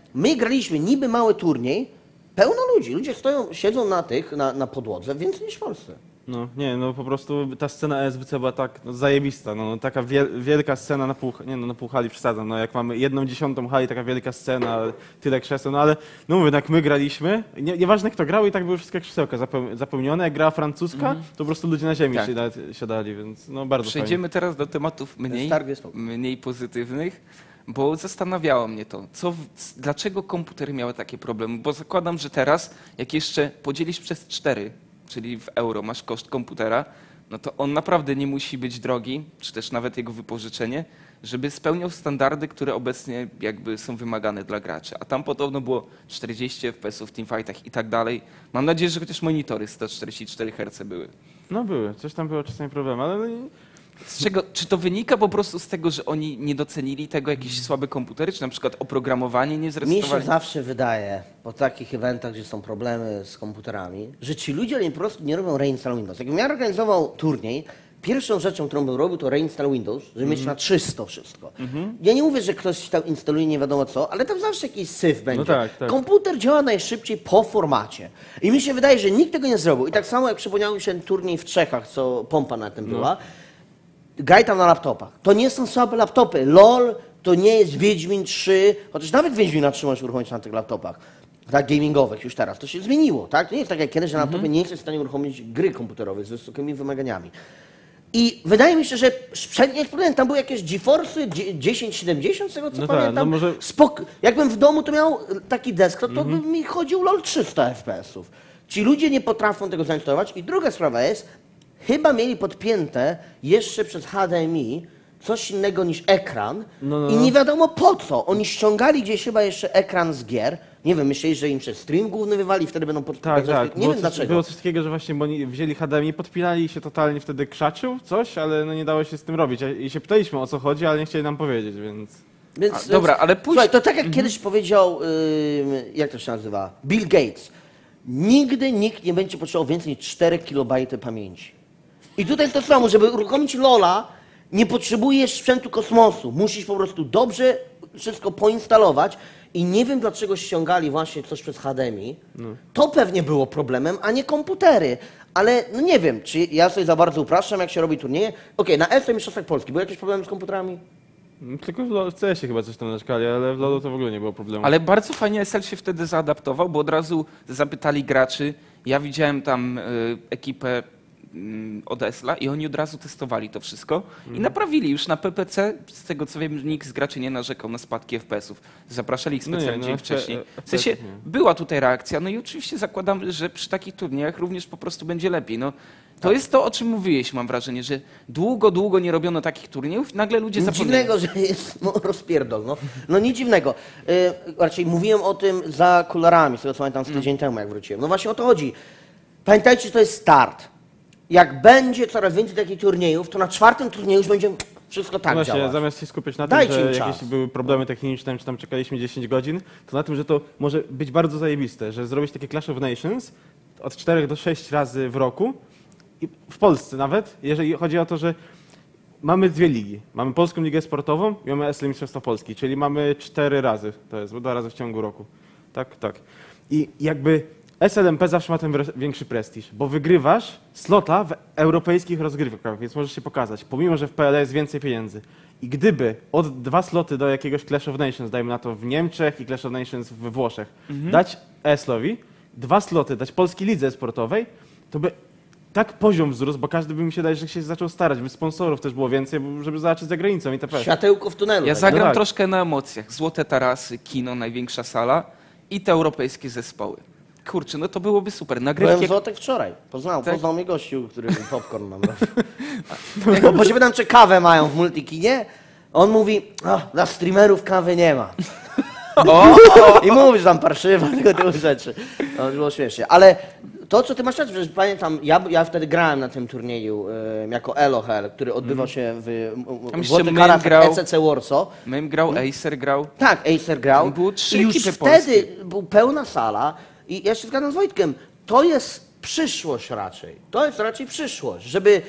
My graliśmy niby mały turniej, pełno ludzi. Ludzie stoją, siedzą na tych, na, na podłodze, więcej niż w Polsce. No nie, no po prostu ta scena E S W C była tak no, zajebista, no taka wiel wielka scena na pół, nie no na pół hali przesadzam, no jak mamy jedną dziesiątą hali, taka wielka scena, tyle krzeseł, no ale no mówię, jak my graliśmy, nie, nieważne kto grał i tak były wszystkie krzesełka zapełnione, jak grała francuska, mm -hmm. to po prostu ludzie na ziemi tak. siadali, siadali, więc no bardzo Przejdziemy fajnie. teraz do tematów mniej, mniej pozytywnych, bo zastanawiało mnie to, co, dlaczego komputery miały takie problemy, bo zakładam, że teraz, jak jeszcze podzielisz przez cztery, czyli w euro masz koszt komputera, no to on naprawdę nie musi być drogi, czy też nawet jego wypożyczenie, żeby spełniał standardy, które obecnie jakby są wymagane dla graczy. A tam podobno było czterdzieści F P S ów w teamfightach i tak dalej. Mam nadzieję, że chociaż monitory sto czterdzieści cztery herce były. No były, coś tam było czasami problemy, ale... No z czego, czy to wynika po prostu z tego, że oni nie docenili tego, jakieś słabe komputery, czy na przykład oprogramowanie nie zresetowali? Mi się zawsze wydaje, po takich eventach, gdzie są problemy z komputerami, że ci ludzie oni po prostu nie robią reinstall Windows. Jakbym ja organizował turniej, pierwszą rzeczą, którą bym robił, to reinstall Windows, żeby mm. mieć na czysto wszystko. Mm -hmm. Ja nie mówię, że ktoś tam instaluje nie wiadomo co, ale tam zawsze jakiś syf będzie. No tak, tak. Komputer działa najszybciej po formacie. I mi się wydaje, że nikt tego nie zrobił. I tak samo jak przypomniał mi się ten turniej w Czechach, co pompa na tym no. była, graj tam na laptopach. To nie są słabe laptopy. LOL to nie jest Wiedźmin trzy, chociaż nawet Wiedźmina trzy możesz uruchomić na tych laptopach. Tak, gamingowych już teraz. To się zmieniło, tak? To nie jest tak jak kiedyś, że na laptopie mm -hmm. nie jesteś w stanie uruchomić gry komputerowej z wysokimi wymaganiami. I wydaje mi się, że sprzęt, tam były jakieś GeForce'y dziesięć siedemdziesiąt, z tego co no pamiętam. Tak, no może... Spok jakbym w domu to miał taki desktop, to mm -hmm. by mi chodził LOL trzysta F P S ów. Ci ludzie nie potrafią tego zainstalować. I druga sprawa jest, chyba mieli podpięte jeszcze przez H D M I coś innego niż ekran no, no, i no. nie wiadomo po co. Oni ściągali gdzieś chyba jeszcze ekran z gier. Nie wiem, myśleli, że im przez stream główny wywali, wtedy będą podpinać. Tak, tak. Nie było wiem coś, dlaczego. Było coś takiego, że właśnie bo oni wzięli H D M I, podpinali i się totalnie wtedy krzaczył coś, ale no nie dało się z tym robić. I się pytaliśmy o co chodzi, ale nie chcieli nam powiedzieć, więc... Więc, A, więc, dobra, ale później... Słuchaj, to tak jak kiedyś powiedział, yy, jak to się nazywa, Bill Gates. Nigdy nikt nie będzie potrzebował więcej niż cztery kilobajty pamięci. I tutaj jest to samo, żeby uruchomić LOLa, nie potrzebujesz sprzętu kosmosu. Musisz po prostu dobrze wszystko poinstalować i nie wiem dlaczego ściągali właśnie coś przez H D M I. No. To pewnie było problemem, a nie komputery. Ale no nie wiem, czy ja sobie za bardzo upraszczam, jak się robi turnieje. Okej, okay, na E S L Mistrzostwach Polski były jakieś problemy z komputerami? Tylko w C S ie chyba coś tam narzekali, ale w LoLu to w ogóle nie było problemu. Ale bardzo fajnie S L się wtedy zaadaptował, bo od razu zapytali graczy. Ja widziałem tam y, ekipę od S L A i oni od razu testowali to wszystko mm. i naprawili już na P P C, z tego co wiem, nikt z graczy nie narzekał na spadki F P S ów. Zapraszali ich specjalnie no nie, no, dzień wcześniej. W sensie była tutaj reakcja, no i oczywiście zakładam, że przy takich turniejach również po prostu będzie lepiej. No, to tak. jest to, o czym mówiłeś, mam wrażenie, że długo, długo nie robiono takich turniejów i nagle ludzie nic zapomnieli. Dziwnego, że jest no, rozpierdol, no. No nic dziwnego. Yy, raczej mówiłem o tym za kularami, z tego co pamiętam z tydzień mm. temu, jak wróciłem. No właśnie o to chodzi. Pamiętajcie, że to jest start. Jak będzie coraz więcej takich turniejów, to na czwartym turnieju już będzie wszystko tak Właśnie, działać. Zamiast się skupić na Dajcie tym, że czas. jakieś były problemy techniczne, czy tam czekaliśmy dziesięć godzin, to na tym, że to może być bardzo zajebiste, że zrobić takie Clash of Nations od czterech do sześciu razy w roku, i w Polsce nawet, jeżeli chodzi o to, że mamy dwie ligi. Mamy Polską Ligę Sportową i mamy S L Mistrzostwa Polski, czyli mamy cztery razy, to jest, bo dwa razy w ciągu roku. Tak, tak. I jakby S L M P zawsze ma ten większy prestiż, bo wygrywasz slota w europejskich rozgrywkach, więc możesz się pokazać, pomimo że w P L E jest więcej pieniędzy. I gdyby od dwa sloty do jakiegoś Clash of Nations, dajmy na to w Niemczech i Clash of Nations we Włoszech, mhm. dać E S L-owi, dwa sloty dać Polskiej Lidze Sportowej, to by tak poziom wzrósł, bo każdy by mi się daje, że się zaczął starać, by sponsorów też było więcej, żeby zobaczyć za granicą itp. Światełko w tunelu. Ja tak. zagram no tak. troszkę na emocjach. Złote tarasy, kino, największa sala i te europejskie zespoły. Kurczę, no to byłoby super. Nagrywki... Byłem w Złotych wczoraj. Poznał, tak? poznał mnie gościu, który popcorn nam robił. bo, bo się pytam, czy kawę mają w Multikinie. On mówi, a, dla streamerów kawy nie ma. O! I mówisz tam parszywa, tego typu rzeczy. To było śmiesznie. Ale to, co ty masz rację, że pamiętam, ja, ja wtedy grałem na tym turnieju y, jako Elohel, który odbywał się w, w Złotych Karach E C C Warsaw. Mem grał, Acer grał. Tak, Acer grał. Było trzy I już ekipy wtedy polskie. był pełna sala i ja się zgadzam z Wojtkiem, to jest przyszłość raczej. To jest raczej przyszłość, żeby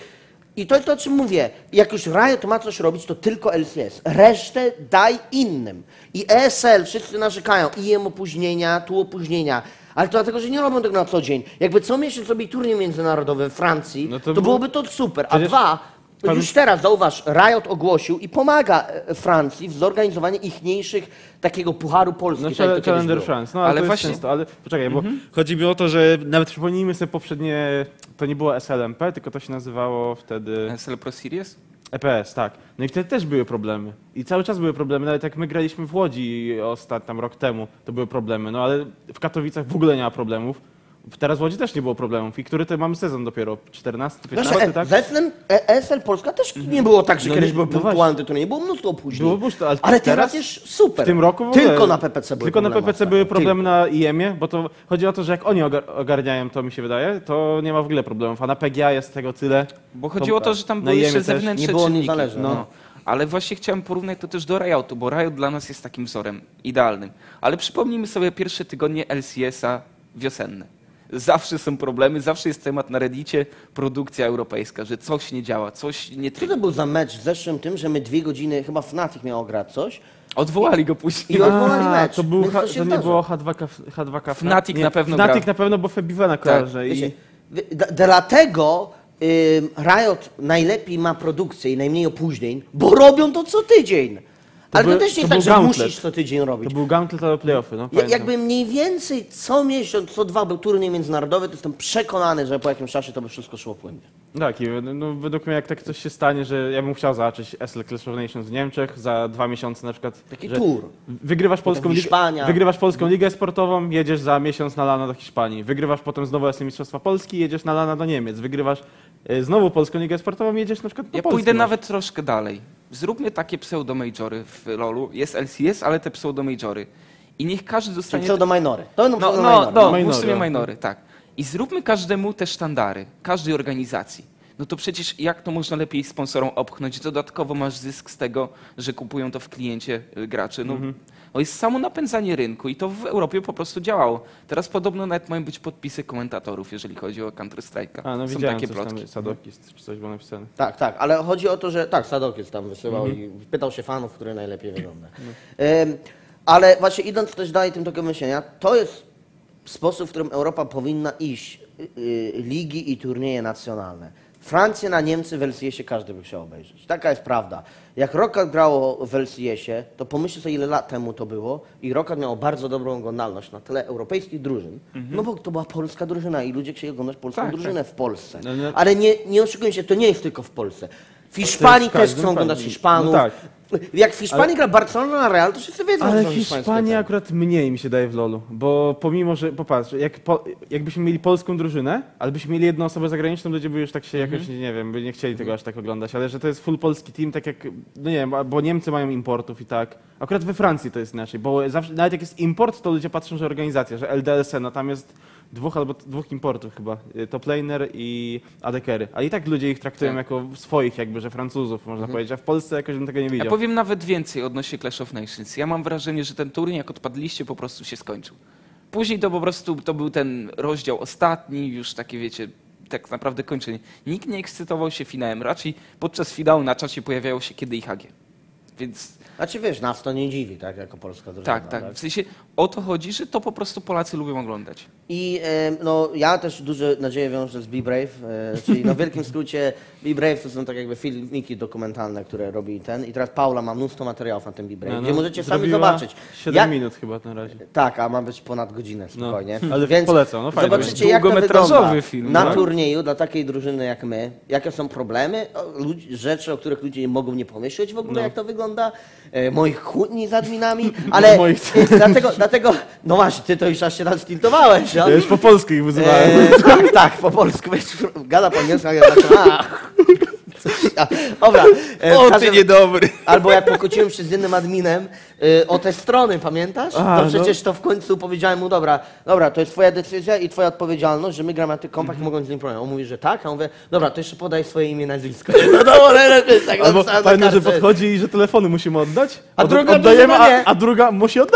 I to jest to, o czym mówię. Jak już Riot ma coś robić, to tylko L C S. Resztę daj innym. I E S L, wszyscy narzekają. I M opóźnienia, tu opóźnienia. Ale to dlatego, że nie robią tego na co dzień. Jakby co miesiąc robi turniej międzynarodowy w Francji, No to to, było- byłoby to super. A Przecież- dwa, Pan- już teraz zauważ, Riot ogłosił i pomaga e, Francji w zorganizowaniu ichniejszych takiego Pucharu Polski. No, tak jak to chal- kiedyś Challenger było. France. No, ale, Ale to właśnie- jest często, ale poczekaj, bo chodzi mi o to, że nawet przypomnijmy sobie poprzednie, to nie było S L M P, tylko to się nazywało wtedy S L Pro Series? E P S, tak. No i wtedy też były problemy. I cały czas były problemy, nawet jak my graliśmy w Łodzi ostatnio, tam rok temu, to były problemy. No ale w Katowicach w ogóle nie ma problemów. Teraz w Łodzi też nie było problemów. I który to mamy sezon dopiero? czternasty, piętnasty, Znaczy, tak? z S L, E S L Polska też nie było tak, że No kiedyś nie- były no punktualne, to nie było mnóstwo opóźnień. Było boost, ale ale teraz- teraz jest super. W tym roku w ogóle, Tylko na P P C były Tylko na problemy P P C były ostatnio. problemy Tylko. na I M ie, bo to chodzi o to, że jak oni ogar- ogarniają to, mi się wydaje, to nie ma w ogóle problemów. A na P G A jest tego tyle. Bo chodziło o to, że tam na były I M ie jeszcze też. zewnętrzne Nie było czynniki. niezależne, no. Ale właśnie chciałem porównać to też do Riotu, bo Riot dla nas jest takim wzorem idealnym. Ale przypomnijmy sobie pierwsze tygodnie L C S a wiosenne. Zawsze są problemy, zawsze jest temat na Reddicie, produkcja europejska, że coś nie działa, coś nie Co trybi. to był za mecz w zeszłym tym, że my dwie godziny, chyba Fnatic miał grać coś Odwołali go później. i odwołali A, mecz. To, był, więc H- to to, się nie zdarza. było H dwa K. H dwa K Fnatic nie, na pewno Fnatic grał. na pewno, bo Febivena kojarzę. Wiecie, I... wy- d- dlatego ym, Riot najlepiej ma produkcję i najmniej opóźnień, bo robią to co tydzień. Ale był- to też nie to jest tak, był że gauntlet. musisz co tydzień robić. To był gauntlet ale playoffy, no Ja, pamiętam. jakby mniej więcej co miesiąc, co dwa był turniej międzynarodowy, to jestem przekonany, że po jakimś czasie to by wszystko szło płynnie. Tak, i no, według mnie jak tak coś się stanie, że ja bym chciał zobaczyć S L Clash of Nations w Niemczech za dwa miesiące na przykład. Taki że tour. Wygrywasz polską, ligę, Hiszpania. wygrywasz polską ligę sportową, jedziesz za miesiąc na lana do Hiszpanii. Wygrywasz potem znowu S L Mistrzostwa Polski, jedziesz na lana do Niemiec. Wygrywasz y, znowu polską ligę sportową, jedziesz na przykład do Ja Polski. pójdę masz. nawet troszkę dalej. Zróbmy takie pseudo-majory w LoLu. Jest L C S, ale te pseudo-majory. I niech każdy Czyli dostanie... pseudo-minory. To będą No, no, pseudo-minory. no, Minory, w sumie no. minory, tak. I zróbmy każdemu te sztandary, każdej organizacji. No to przecież jak to można lepiej sponsorom obchnąć? Dodatkowo masz zysk z tego, że kupują to w kliencie y, graczy. No, Mhm. to jest samo napędzanie rynku i to w Europie po prostu działało. Teraz podobno nawet mają być podpisy komentatorów, jeżeli chodzi o Counter-Strike'a. A, no Są widziałem takie coś plotki. tam, Sadokist czy coś było napisane. Tak, tak, ale chodzi o to, że tak, Sadokiec tam wysyłał Mhm. i pytał się fanów, który najlepiej wygląda. Em, ale właśnie idąc też dalej tym tokiem myślenia, to jest sposób, w którym Europa powinna iść. Y, y, ligi i turnieje nacjonalne. Francję na Niemcy w L C S-ie każdy by chciał obejrzeć. Taka jest prawda. Jak Rocket grało w L C S-ie, to pomyślcie sobie, ile lat temu to było i Rocket miał bardzo dobrą oglądalność na tle europejskich drużyn, no bo to była polska drużyna i ludzie chcieli oglądać polską Tak, drużynę w Polsce. No, no. Ale nie, nie oszukujmy się, to nie jest tylko w Polsce. W Hiszpanii w też każdym chcą oglądać kraju. Hiszpanów. No tak. Jak w Hiszpanii gra Barcelona na Real, to wszyscy wiedzą, Ale że są hiszpańskie Hiszpania ceny. akurat mniej mi się daje w lolu, bo pomimo, że popatrz, jak po, jakbyśmy mieli polską drużynę, ale byśmy mieli jedną osobę zagraniczną, ludzie by już tak się jakoś, nie wiem, by nie chcieli tego aż tak oglądać, ale że to jest full polski team, tak jak, no nie wiem, bo Niemcy mają importów i tak. Akurat we Francji to jest inaczej, bo zawsze, nawet jak jest import, to ludzie patrzą, że organizacja, że L D L C, no tam jest dwóch albo t- dwóch importów chyba, y, top laner i A D carry, a i tak ludzie ich traktują Tak. jako swoich jakby, że Francuzów można powiedzieć, a w Polsce jakoś bym tego nie Ja widział. powiem nawet więcej odnośnie Clash of Nations. Ja mam wrażenie, że ten turniej, jak odpadliście, po prostu się skończył. Później to po prostu to był ten rozdział ostatni, już takie wiecie, tak naprawdę kończenie. Nikt nie ekscytował się finałem. Raczej podczas finału na czacie pojawiało się kiedy I H G. Więc Znaczy wiesz, nas to nie dziwi, tak, jako polska drużyna. tak, tak. W sensie o to chodzi, że to po prostu Polacy lubią oglądać. I e, no, ja też duże nadzieje wiążę z Be Brave, e, czyli no, w wielkim skrócie Be Brave to są tak jakby filmiki dokumentalne, które robi ten i teraz Paula ma mnóstwo materiałów na tym Be Brave, No, no, gdzie możecie sami zrobiła zobaczyć. siedem jak- minut chyba na razie. Tak, a ma być ponad godzinę spokojnie. No, ale polecam, no fajnie. Zobaczycie jak to Długometrażowy wygląda film, na tak? turnieju dla takiej drużyny jak my, jakie są problemy, o, ludzi, rzeczy, o których ludzie nie mogą nie pomyśleć w ogóle, No. jak to wygląda, e, moich kłótni z adminami, ale Moich- e, dlatego, dlatego, no właśnie, ty to już aż się raz tiltowałeś, no? Ja już po polsku ich wyzywałem. E, tak, tak, po polsku. Wiesz, gada po angielsku, a ja tak, a. Coś, a. Dobra. e, w O, ty każdym- niedobry! Albo jak pokłóciłem się z jednym adminem y, o te strony, pamiętasz? A, to no. przecież to w końcu powiedziałem mu, dobra, dobra, to jest twoja decyzja i twoja odpowiedzialność, że my gramy na tych kompach Mhm. i mogą z nim problem. On mówi, że tak, a on mówi, dobra, to jeszcze podaj swoje imię i nazwisko. No dobra, to jest tak Albo napisane na fajne, że kartce. podchodzi i że telefony musimy oddać. A Od- druga oddajemy, drużyna nie. a, a druga musi oddać?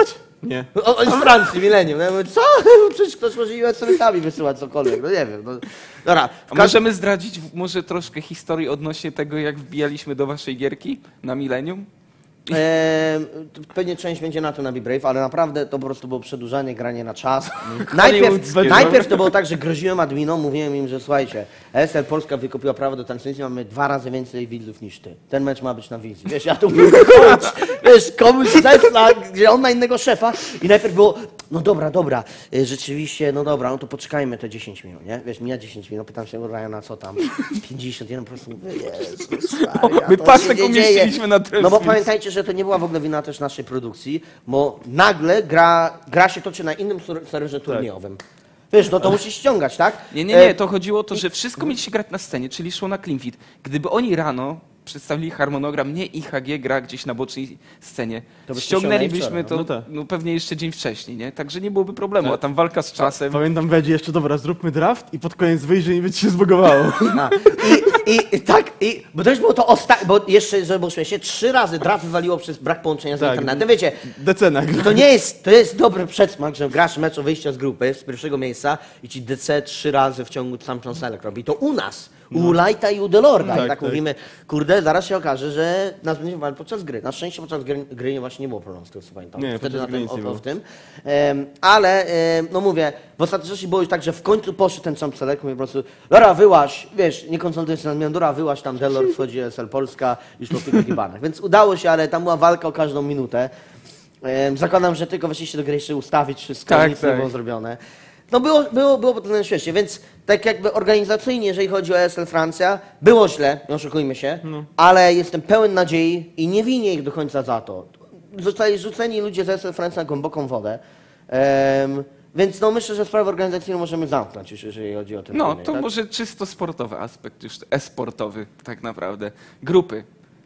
Nie. O, o, z Francji, Millennium. Ja mówię, co? Przecież ktoś może U S M-kami wysyłać cokolwiek, no nie wiem. No. Dobra. A możemy zdradzić może troszkę historii odnośnie tego, jak wbijaliśmy do waszej gierki na Millennium? E, pewnie część będzie na to na Brave, ale naprawdę to po prostu było przedłużanie, granie na czas. Najpierw, najpierw to było tak, że groziłem adminom, mówiłem im, że słuchajcie, E S L Polska wykupiła prawo do transmisji, mamy dwa razy więcej widzów niż ty. Ten mecz ma być na wizji. Wiesz, ja tu mówię, coach, wiesz, komuś z Tesla, gdzie on ma innego szefa i najpierw było, no dobra, dobra, rzeczywiście, no dobra, no to poczekajmy te dziesięć minut, nie? Wiesz, mija dziesięć minut, pytam się Ryana, co tam, pięćdziesiąt jeden, po prostu mówię, Jezus Maria, My to pasek się nie dzieje. umieściliśmy na transmisji. No bo pamiętajcie, że to nie była w ogóle wina też naszej produkcji, bo nagle gra, gra się toczy na innym ser- serwerze turniejowym. Wiesz, no to musisz ściągać, tak? Nie, nie, nie, to chodziło o to, że wszystko mieliście grać na scenie, czyli szło na clean feed. Gdyby oni rano przedstawili harmonogram, nie I H G gra gdzieś na bocznej scenie, To byście ściągnęlibyśmy ściągnęli to no tak. no, pewnie jeszcze dzień wcześniej, nie? Także nie byłoby problemu, a tam walka z czasem. Pamiętam, będzie jeszcze, dobra, zróbmy draft i pod koniec wyjdzie i by ci się zbugowało. A, i, i, I tak, i, bo to już było to ostatnie, bo jeszcze, żeby było śmiesznie, trzy razy draft wywaliło przez brak połączenia z Tak. internetem. Wiecie, Decena. to nie jest, to jest dobry przedsmak, że grasz mecz o wyjścia z grupy z pierwszego miejsca i ci D C trzy razy w ciągu Champions Select robi. To u nas, u Lighta i u Delorda. Tak, I tak, tak. mówimy, kurde, zaraz się okaże, że nas będzie walczyć podczas gry. Na szczęście podczas gry, gry właśnie nie było problemu z tego, co pamiętam. Nie, Wtedy podczas na gry tym, nic nie o, było. o, w tym. Em, ale, em, no mówię, w ostateczności było już tak, że w końcu poszedł ten Champions Select, mówię po prostu, dobra, wyłaź, wiesz, nie konsultuję się nad mią, dobra, wyłaź tam, Delord, wchodzi E S L Polska, już po kilku gibanach. Więc udało się, ale tam była walka o każdą minutę. Em, Zakładam, że tylko weszliście do gry jeszcze ustawić wszystko, Tak, nic nie tak. było zrobione. No było, było, było pod tym świetnie, więc tak jakby organizacyjnie, jeżeli chodzi o E S L Francja, było źle, nie oszukujmy się, ale jestem pełen nadziei i nie winię ich do końca za to. Zostali rzuceni ludzie z E S L Francja na głęboką wodę, Em, więc no myślę, że sprawę organizacyjną możemy zamknąć, już jeżeli chodzi o ten No, turniej, to tak? może czysto sportowy aspekt, już e-sportowy tak naprawdę. Grupy.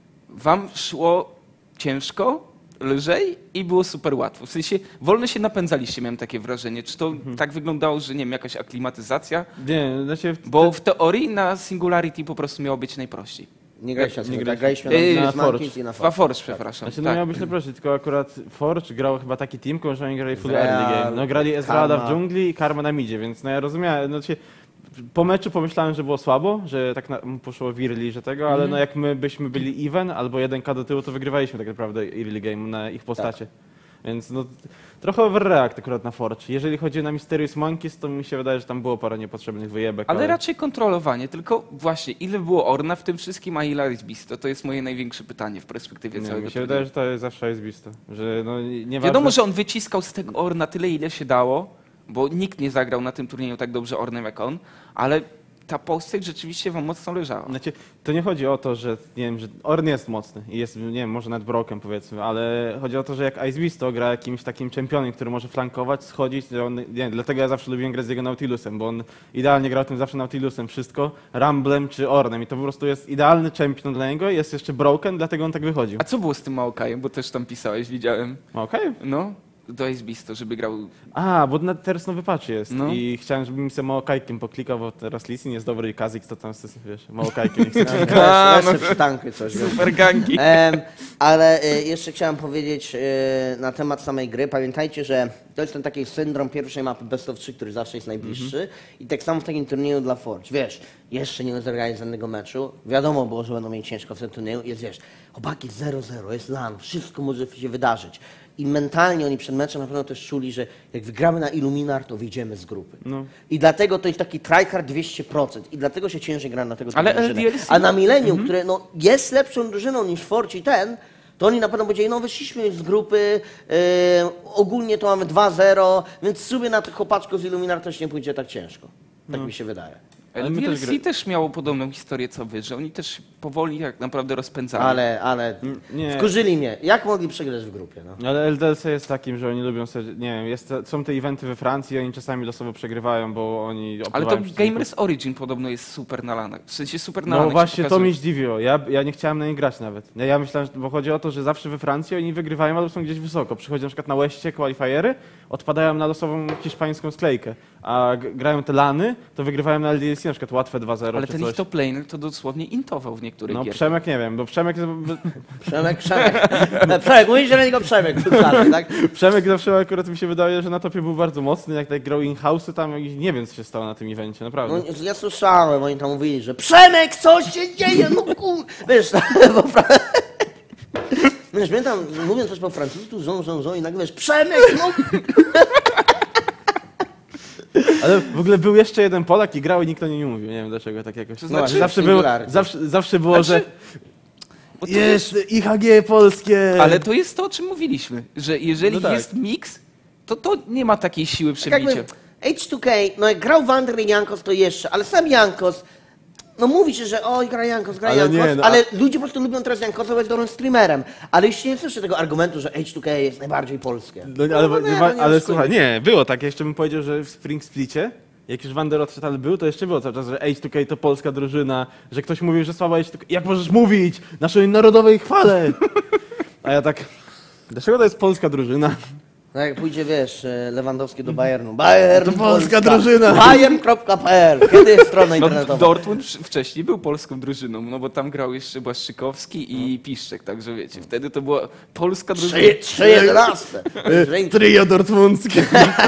Wam szło ciężko, lżej i było super łatwo. W sensie wolno się napędzaliście, miałem takie wrażenie. Czy to Mhm. tak wyglądało, że nie wiem, jakaś aklimatyzacja? Nie, znaczy... Bo w teorii na Singularity po prostu miało być najprościej. Nie graliśmy na nie nie graliśmy. graliśmy Yy, na, na na Smarkins Forge. i na Dwa Forge. Forge, przepraszam. Znaczy, no tak. miał być najprościej, tylko akurat Forge grał chyba taki team, że oni grali full Real, early game. No grali Ezreal'a Karma. w dżungli i Karma na midzie, więc no ja rozumiałem, znaczy po meczu pomyślałem, że było słabo, że tak na, poszło w early, że tego, ale no jak my byśmy byli even albo jeden K do tyłu, to wygrywaliśmy tak naprawdę early game na ich postacie. Więc no trochę overreact akurat na Forge. Jeżeli chodzi na Mysterious Monkeys, to mi się wydaje, że tam było parę niepotrzebnych wyjebek. Ale raczej kontrolowanie, tylko właśnie ile było Orna w tym wszystkim, a ile jest Beast? To, to jest moje największe pytanie w perspektywie nie, całego mi się turnieju. wydaje, że to jest zawsze jest biste. Że no nie Wiadomo, że on wyciskał z tego Orna tyle, ile się dało, bo nikt nie zagrał na tym turnieju tak dobrze Ornem jak on, ale ta postać rzeczywiście wam mocno leżała. Znaczy, to nie chodzi o to, że nie wiem, że Orn jest mocny i jest, nie wiem, może nawet broken powiedzmy, ale chodzi o to, że jak Ice Beast to gra jakimś takim championem, który może flankować, schodzić, że on, nie, dlatego ja zawsze lubiłem grać z jego Nautilusem, bo on idealnie grał tym zawsze Nautilusem wszystko, Rumblem czy Ornem i to po prostu jest idealny champion dla niego, jest jeszcze broken, dlatego on tak wychodził. A co było z tym Maokajem, bo też tam pisałeś, widziałem. Okej. No, do Ice Beast, żeby grał... A, bo na, teraz nowy patch jest No. i chciałem, żeby mi sobie Maokajkiem poklikał, bo teraz Lee jest dobry i Kha'Zix to tam, wiesz, Maokajkiem nie chce. A, Jeszcze, no. jeszcze przytankuj coś. wiesz. Super gangi. Em, ale e, jeszcze chciałem powiedzieć e, na temat samej gry. Pamiętajcie, że to jest ten taki syndrom pierwszej mapy Best of trzy, który zawsze jest najbliższy. I tak samo w takim turnieju dla Forge. Wiesz, jeszcze nie zagrali żadnego meczu. Wiadomo było, że będą mieli ciężko w tym turnieju. Jest, wiesz, chłopaki zero zero, jest LAN, wszystko może się wydarzyć. I mentalnie oni przed meczem na pewno też czuli, że jak wygramy na Illuminar, to wyjdziemy z grupy. No. I dlatego to jest taki tryhard dwieście procent. I dlatego się ciężej gra na tego typu Ale drużynę. L D L C A na Millennium, które no, jest lepszą drużyną niż Forge i ten, to oni na pewno powiedzieli, no wyszliśmy z grupy, yy, ogólnie to mamy dwa zero, więc sobie na tych chłopaczków z Illuminar też nie pójdzie tak ciężko. Tak mi się wydaje. Ale my L D L też C gra- też miało podobną historię co wy, że oni też powoli jak naprawdę rozpędzali. Ale, ale Nie. wkurzyli mnie. Jak mogli przegrać w grupie? No? Ale L D L C jest takim, że oni lubią sobie, nie wiem, jest, są te eventy we Francji i oni czasami losowo przegrywają, bo oni Ale to opływają przeciwników. Gamers Origin podobno jest super na lanach. W sensie super na No lanach się właśnie, to pokazuje. mnie zdziwiło. Ja, ja nie chciałem na nie grać nawet. Ja, ja myślałem, że, bo chodzi o to, że zawsze we Francji oni wygrywają, albo są gdzieś wysoko. Przychodzi na przykład na Westie qualifiery, odpadają na losową hiszpańską sklejkę, a g- grają te lany, to wygrywają na L D L misji, na przykład łatwe dwa zero Ale czy ten coś. ich top laner to dosłownie intował w niektórych No gierkach. Przemek nie wiem, bo Przemek, Przemek, Przemek. Przemek, mówisz, że na niego Przemek wcale, tak? Przemek zawsze akurat mi się wydaje, że na topie był bardzo mocny, jak tak grał in-house'y tam i nie wiem co się stało na tym evencie, naprawdę. No, ja słyszałem, oni tam mówili, że Przemek, co się dzieje, no kur... Wiesz, bo pra... Wiesz, mnie tam, mówiąc coś po francusku, żą, żą, żą i nagle wiesz, Przemek, no... Ale w ogóle był jeszcze jeden Polak i grał i nikt o nim nie mówił, nie wiem dlaczego tak jakoś. To znaczy, No, zawsze, było, singularnie. zawsze, zawsze było, Znaczy, że Bo to jest I H G polskie! Ale to jest to, o czym mówiliśmy, że jeżeli No tak. jest miks, to to nie ma takiej siły Tak jakby przebicia. H two K, no jak grał Wander i Jankos, to jeszcze, ale sam Jankos, no mówi się, że oj, gra Jankos, gra Ale Jankos, nie, no, ale ludzie po prostu lubią teraz Jankosa, bo jest dobrym streamerem. Ale już nie słyszę tego argumentu, że H two K jest najbardziej polskie. No, ale no, nie, nie, ma- no nie ale oszukujmy słuchaj, się. nie, było tak. Ja jeszcze bym powiedział, że w Spring Splicie, jak już Wander odszedł, ale był, to jeszcze było cały czas, że H two K to polska drużyna, że ktoś mówił, że słaba H two K. Jak możesz mówić? Naszej narodowej chwale! A ja tak, dlaczego to jest polska drużyna? No jak pójdzie, wiesz, e, Lewandowski do Bayernu. Bayern, To polska drużyna. Bayern kropka p l. Kiedy jest strona No, internetowa? Dortmund wsz- wcześniej był polską drużyną, no bo tam grał jeszcze Błaszczykowski i Piszczek, także wiecie, wtedy to była polska drużyna. Trzy, trzy jedenaste. Trio dortmundzkie.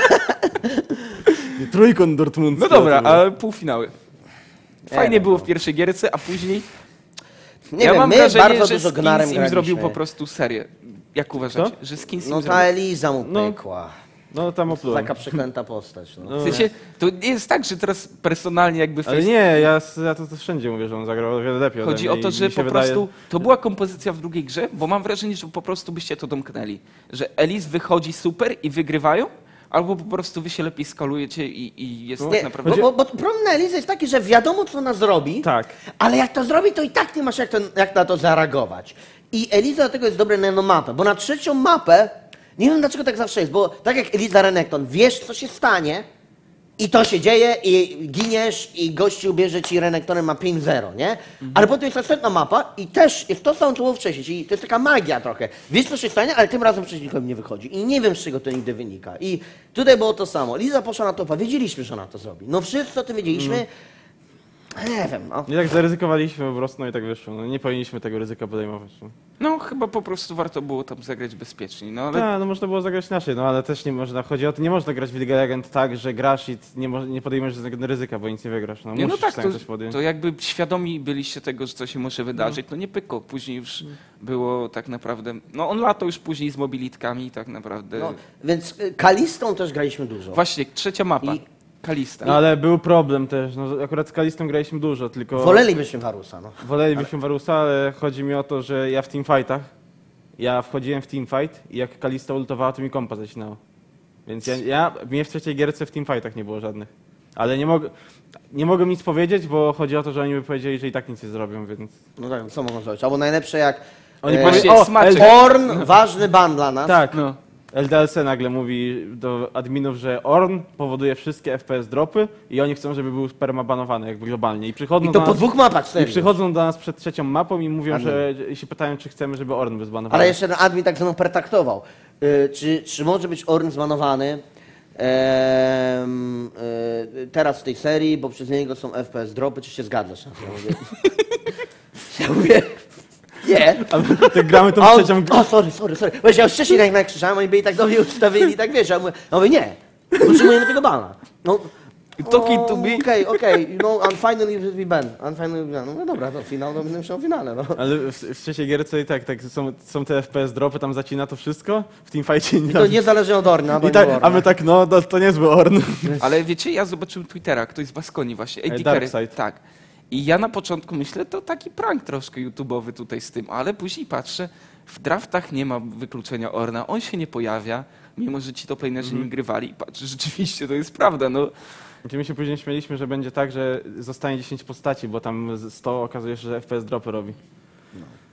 Trójkąt dortmundzki. No dobra, a półfinały. Fajnie wiem, było no. w pierwszej gierce, a później Nie ja wiem, mam my wrażenie, bardzo że dużo Skins Gnarem im graliśmy. zrobił po prostu serię. Jak uważacie? Że Skins No im ta zrobił? Eliza mu No. pykła. No tam oplułem. Taka przeklęta postać. No. W sensie, to nie jest tak, że teraz personalnie jakby Ale face- nie, ja, ja to, to wszędzie mówię, że on zagrał o wiele lepiej ode Chodzi mnie o to, i że mi się po wydaje- prostu to była kompozycja w drugiej grze, bo mam wrażenie, że po prostu byście to domknęli. Że Elise wychodzi super i wygrywają, albo po prostu wy się lepiej skalujecie i, i jest tak Nie, naprawdę... bo, bo, bo problem na Elizę jest taki, że wiadomo, co ona zrobi, Tak. ale jak to zrobi, to i tak nie masz jak, to, jak na to zareagować. I Eliza do tego jest dobra na jedną mapę, bo na trzecią mapę, nie wiem dlaczego tak zawsze jest, bo tak jak Eliza Renekton, wiesz, co się stanie i to się dzieje i giniesz i gościu bierze ci Renektonem ma pięć zero, nie? Mhm. Ale potem jest następna mapa i też jest to samo, co było wcześniej, czyli to jest taka magia trochę. Wiesz, co się stanie, ale tym razem przeciwnikowi nie wychodzi i nie wiem, z czego to nigdy wynika. I tutaj było to samo. Eliza poszła na topa, wiedzieliśmy, że ona to zrobi. No wszyscy o tym wiedzieliśmy. Mhm. Nie wiem, no. I tak zaryzykowaliśmy po prostu, no i tak wyszło. No, nie powinniśmy tego ryzyka podejmować. No. No chyba po prostu warto było tam zagrać bezpiecznie, no ale... Tak, no można było zagrać inaczej, no ale też nie można, chodzi o to, nie można grać w League Legend tak, że grasz i nie, mo- nie podejmujesz żadnego ryzyka, bo nic nie wygrasz. No, Nie, no musisz tak, sam to, coś podjąć. to jakby świadomi byliście tego, że co się może wydarzyć, to nie pykło. Później już było tak naprawdę... No on latał już później z mobilitkami i tak naprawdę... no. Więc y, Kalistą też graliśmy dużo. Właśnie, trzecia mapa. I- Kalista. No, ale był problem też, no akurat z Kalistą graliśmy dużo, tylko... Wolelibyśmy Warusa, no. Wolelibyśmy Warusa, ale chodzi mi o to, że ja w teamfightach, ja wchodziłem w teamfight i jak Kalista ultowała, to mi kompa zacinało. Więc ja, ja, mnie w trzeciej gierce w teamfightach nie było żadnych. Ale nie mogę, nie mogę nic powiedzieć, bo chodzi o to, że oni by powiedzieli, że i tak nic nie zrobią, więc... No tak, co mogą zrobić? Albo najlepsze jak Oni e, powiedzieli, właśnie o, smaczek. L- Orn, ważny ban dla nas. tak, No. L D L C nagle mówi do adminów, że Orn powoduje wszystkie F P S dropy i oni chcą, żeby był permabanowany jakby globalnie. I przychodzą, I to do po nas, dwóch mapach, i serio. przychodzą do nas przed trzecią mapą i mówią, Admin. że i się pytają, czy chcemy, żeby Orn był zbanowany. Ale jeszcze ten admin tak ze mną pertaktował. Y, czy, czy może być Orn zbanowany em, y, teraz w tej serii, bo przez niego są F P S dropy, czy się zgadzasz? Ja mówię, ja mówię nie. A tak gramy tą A on, trzecią... o, sorry, sorry, sorry. Wiesz, ja już wcześniej jak nakrzyczałem, oni byli tak do mnie ustawieni, tak wiesz, ja mówię, ja mówię nie, potrzebujemy tego bana. No, Talking to me. Okej, okej, you know, I'm finally with the ban. I'm finally with the ban. No dobra, to finał, to będę musiał w finale, no. Ale w, w trzeciej gierce i tak, tak są, są te F P S dropy, tam zacina to wszystko, w teamfightie nie I to niezależnie od Orna, bo I nie tak, było a my Orna. tak, no to, to niezły Orn. Ale wiecie, ja zobaczyłem Twittera, ktoś z Baskoni właśnie, A D Ej, Carry. Darkseid. Tak. I ja na początku myślę, to taki prank troszkę YouTube'owy tutaj z tym, ale później patrzę, w draftach nie ma wykluczenia Orna, on się nie pojawia, mimo że ci toplanerzy Mhm. nim grywali i patrzę, rzeczywiście to jest prawda, no. Gdzie my się później śmieliśmy, że będzie tak, że zostanie dziesięć postaci, bo tam z sto okazuje się, że F P S dropy robi.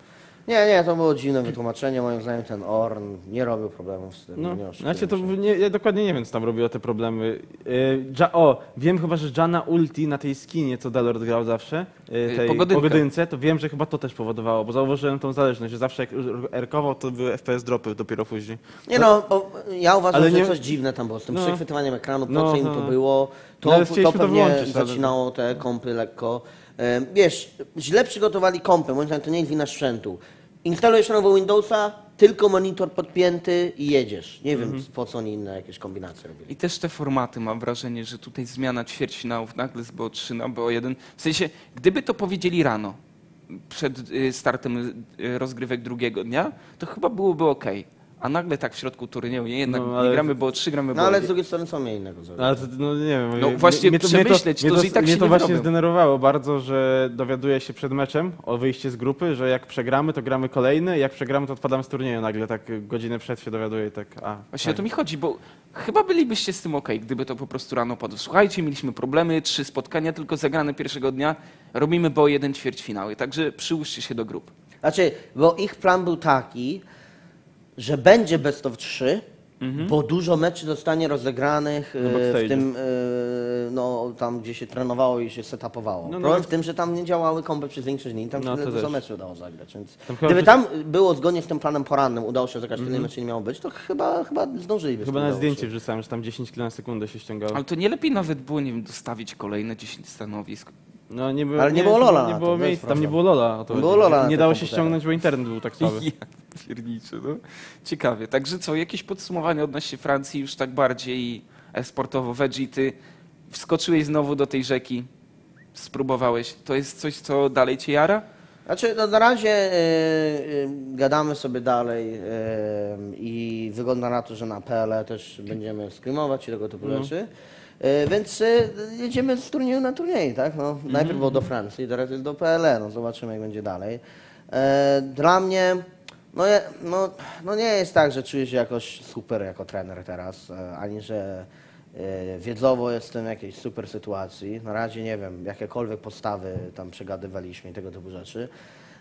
Nie, nie, to było dziwne wytłumaczenie. Moim zdaniem ten Orn nie robił problemów z tym. No, nie znaczy to oszukujmy się. nie, ja dokładnie nie wiem, co tam robiło te problemy. Yy, ja, o, wiem chyba, że Janna ulti na tej skinie, co Delord grał zawsze, yy, tej Pogodynka. pogodynce, to wiem, że chyba to też powodowało, bo zauważyłem tą zależność, że zawsze jak erkował, to były F P S dropy dopiero później. Nie no, bo ja uważam, Ale że nie- coś dziwne tam było z tym No. przechwytywaniem ekranu, po No, co im no, to no. było. To, No, ale to chcieliśmy to pewnie wyłączyć, ale- zacinało te kompy lekko. E, Wiesz, źle przygotowali kompy, moim zdaniem to nie jest wina sprzętu. Instalujesz nowo Windowsa, tylko monitor podpięty i jedziesz. Nie wiem, po co oni inne jakieś kombinacje robili. I też te formaty, mam wrażenie, że tutaj zmiana ćwierćfinałów nagle z B O trzy na B O jeden. W sensie, gdyby to powiedzieli rano, przed y, startem y, rozgrywek drugiego dnia, to chyba byłoby okej. A nagle tak w środku turnieju, nie, jednak No, nie ale- gramy B O trzy, gramy B No O ale z jeden. drugiej strony co mnie innego zrobić? Ale to, no nie wiem. No mnie- właśnie mnie przemyśleć mnie to, że i tak mnie się to nie właśnie wyrobią. zdenerwowało bardzo, że dowiaduję się przed meczem o wyjście z grupy, że jak przegramy, to gramy kolejny, jak przegramy, to odpadamy z turnieju nagle, tak godzinę przed się dowiaduję i tak, a. Właśnie o tak. to mi chodzi, bo chyba bylibyście z tym okej, gdyby to po prostu rano padło. Słuchajcie, mieliśmy problemy, trzy spotkania tylko zagrane pierwszego dnia, robimy B O jeden ćwierćfinały, także przyłóżcie się do grup. Znaczy, bo ich plan był taki, że będzie best of trzy, bo dużo meczy zostanie rozegranych e, backstage'u. w tym, e, no tam gdzie się trenowało i się setupowało. No, no, Problem no. w tym, że tam nie działały kompy przez większość dni, tam No, tyle to dużo też. meczy udało zagrać, więc Tam chyba gdyby wrzuci- tam było zgodnie z tym planem porannym, udało się zagrać tyle meczy nie miało być, to chyba, chyba zdążyliby. z Chyba tym na udało zdjęcie się. wrzucałem, że tam dziesięć kilo na sekundę się ściągało. Ale to nie lepiej nawet było, nie wiem, dostawić kolejne dziesięć stanowisk. No, nie było, Ale nie było Lola Nie na było to, to jest miejsca, tam nie problem. było Lola. o to Nie chodzi. było Lola na Nie te dało się komputery. ściągnąć, bo internet był tak słaby. Ja pierniczę, no. Ciekawie. Także co, jakieś podsumowanie odnośnie Francji już tak bardziej e-sportowo. Veggie, ty wskoczyłeś znowu do tej rzeki, spróbowałeś. To jest coś, co dalej cię jara? Znaczy, no na razie e, e, gadamy sobie dalej e, i wygląda na to, że na P L E też będziemy screamować i tego typu No. rzeczy. E, więc e, jedziemy z turnieju na turniej, tak? No, najpierw było do Francji, teraz jest do P L E, no zobaczymy jak będzie dalej. E, dla mnie, no, je, no, no nie jest tak, że czuję się jakoś super jako trener teraz, e, ani że e, wiedzowo jestem w jakiejś super sytuacji. Na razie nie wiem, jakiekolwiek postawy tam przegadywaliśmy i tego typu rzeczy.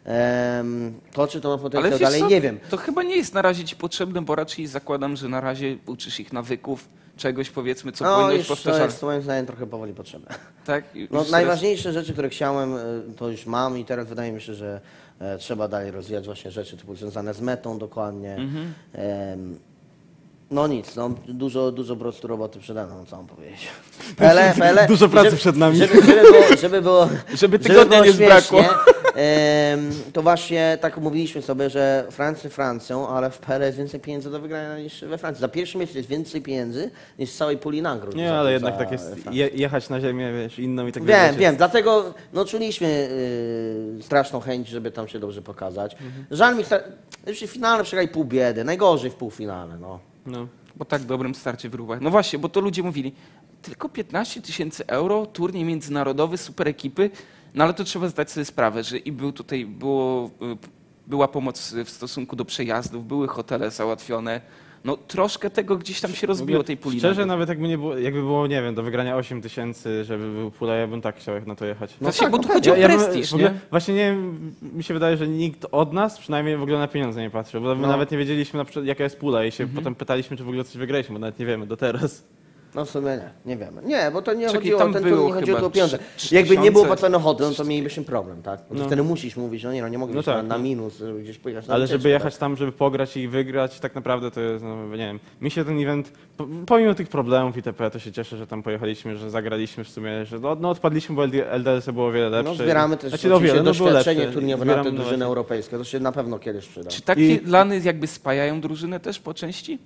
Em, to, czy to ma potencjał wiesz dalej, co? nie wiem. To chyba nie jest na razie ci potrzebne, bo raczej zakładam, że na razie uczysz ich nawyków, czegoś powiedzmy, co No powinno być już to powtarzane. jest moim zdaniem trochę powoli potrzebne. Tak? Już No, teraz- najważniejsze rzeczy, które chciałem, e, to już mam i teraz wydaje mi się, że e, trzeba dalej rozwijać właśnie rzeczy typu związane z metą dokładnie. Mhm. Em, no nic, no, dużo, dużo po prostu roboty przede mną, co mam powiedzieć. Pele, pele, Dużo pracy żeby, przed nami. Żeby, żeby było, żeby było, Żeby tygodnia nie śmiesznie, zbrakło. em, to właśnie tak mówiliśmy sobie, że Francja Francją, ale w P L E jest więcej pieniędzy do wygrania niż we Francji. Za pierwsze miejsce jest więcej pieniędzy niż z całej puli nagród. Nie, za- ale za jednak tak jest, Francję. je, jechać na ziemię, wiesz, inną i tak Wiem, dalej. wiem, dlatego no, czuliśmy yy, straszną chęć, żeby tam się dobrze pokazać. Żal mi, stra- już w finale przegrali pół biedy, najgorzej w półfinale, no. No. Po tak dobrym starcie w ruchach. No właśnie, bo to ludzie mówili, tylko piętnaście tysięcy euro, turniej międzynarodowy, super ekipy, no ale to trzeba zdać sobie sprawę, że i był tutaj, było, y, była pomoc w stosunku do przejazdów, były hotele załatwione, no troszkę tego gdzieś tam się rozbiło, tej puli. Szczerze, nagród. nawet jakby, nie było, jakby było, nie wiem, do wygrania osiem tysięcy, żeby był pula, ja bym tak chciał jak na to jechać. No tak, bo tu no chodzi o Ja- ja bym- prestiż, w ogóle, nie? Właśnie nie wiem, mi się wydaje, że nikt od nas przynajmniej w ogóle na pieniądze nie patrzył, bo my No. nawet nie wiedzieliśmy na przykład jaka jest pula i się potem pytaliśmy, czy w ogóle coś wygraliśmy, bo nawet nie wiemy do teraz. No w sumie nie, nie wiemy. Nie, bo to nie Czekaj, chodziło o tam ten było turniej, nie chodziło chyba o pieniądze. trzy- trzy Jakby nie było tysiące. płacone hotel, no to mielibyśmy problem, tak? Bo to No. wtedy musisz mówić, no nie no, nie mogliśmy No tak, na, na no. minus żeby gdzieś pojechać na Ale wycieczkę, żeby jechać tak? tam, żeby pograć i wygrać, tak naprawdę to jest, no nie wiem, mi się ten event, po- pomimo tych problemów itp., to się cieszę, że tam pojechaliśmy, że zagraliśmy w sumie, że no, no odpadliśmy, bo L D L C było o wiele lepsze. No zbieramy też Znaczy, no, oczywiście wiele, no, było doświadczenie lepsze. turniejowe na te Zbieramy, no drużyny właśnie. europejskie, to się na pewno kiedyś przyda. Czy takie I- lany jakby spajają drużynę też po części?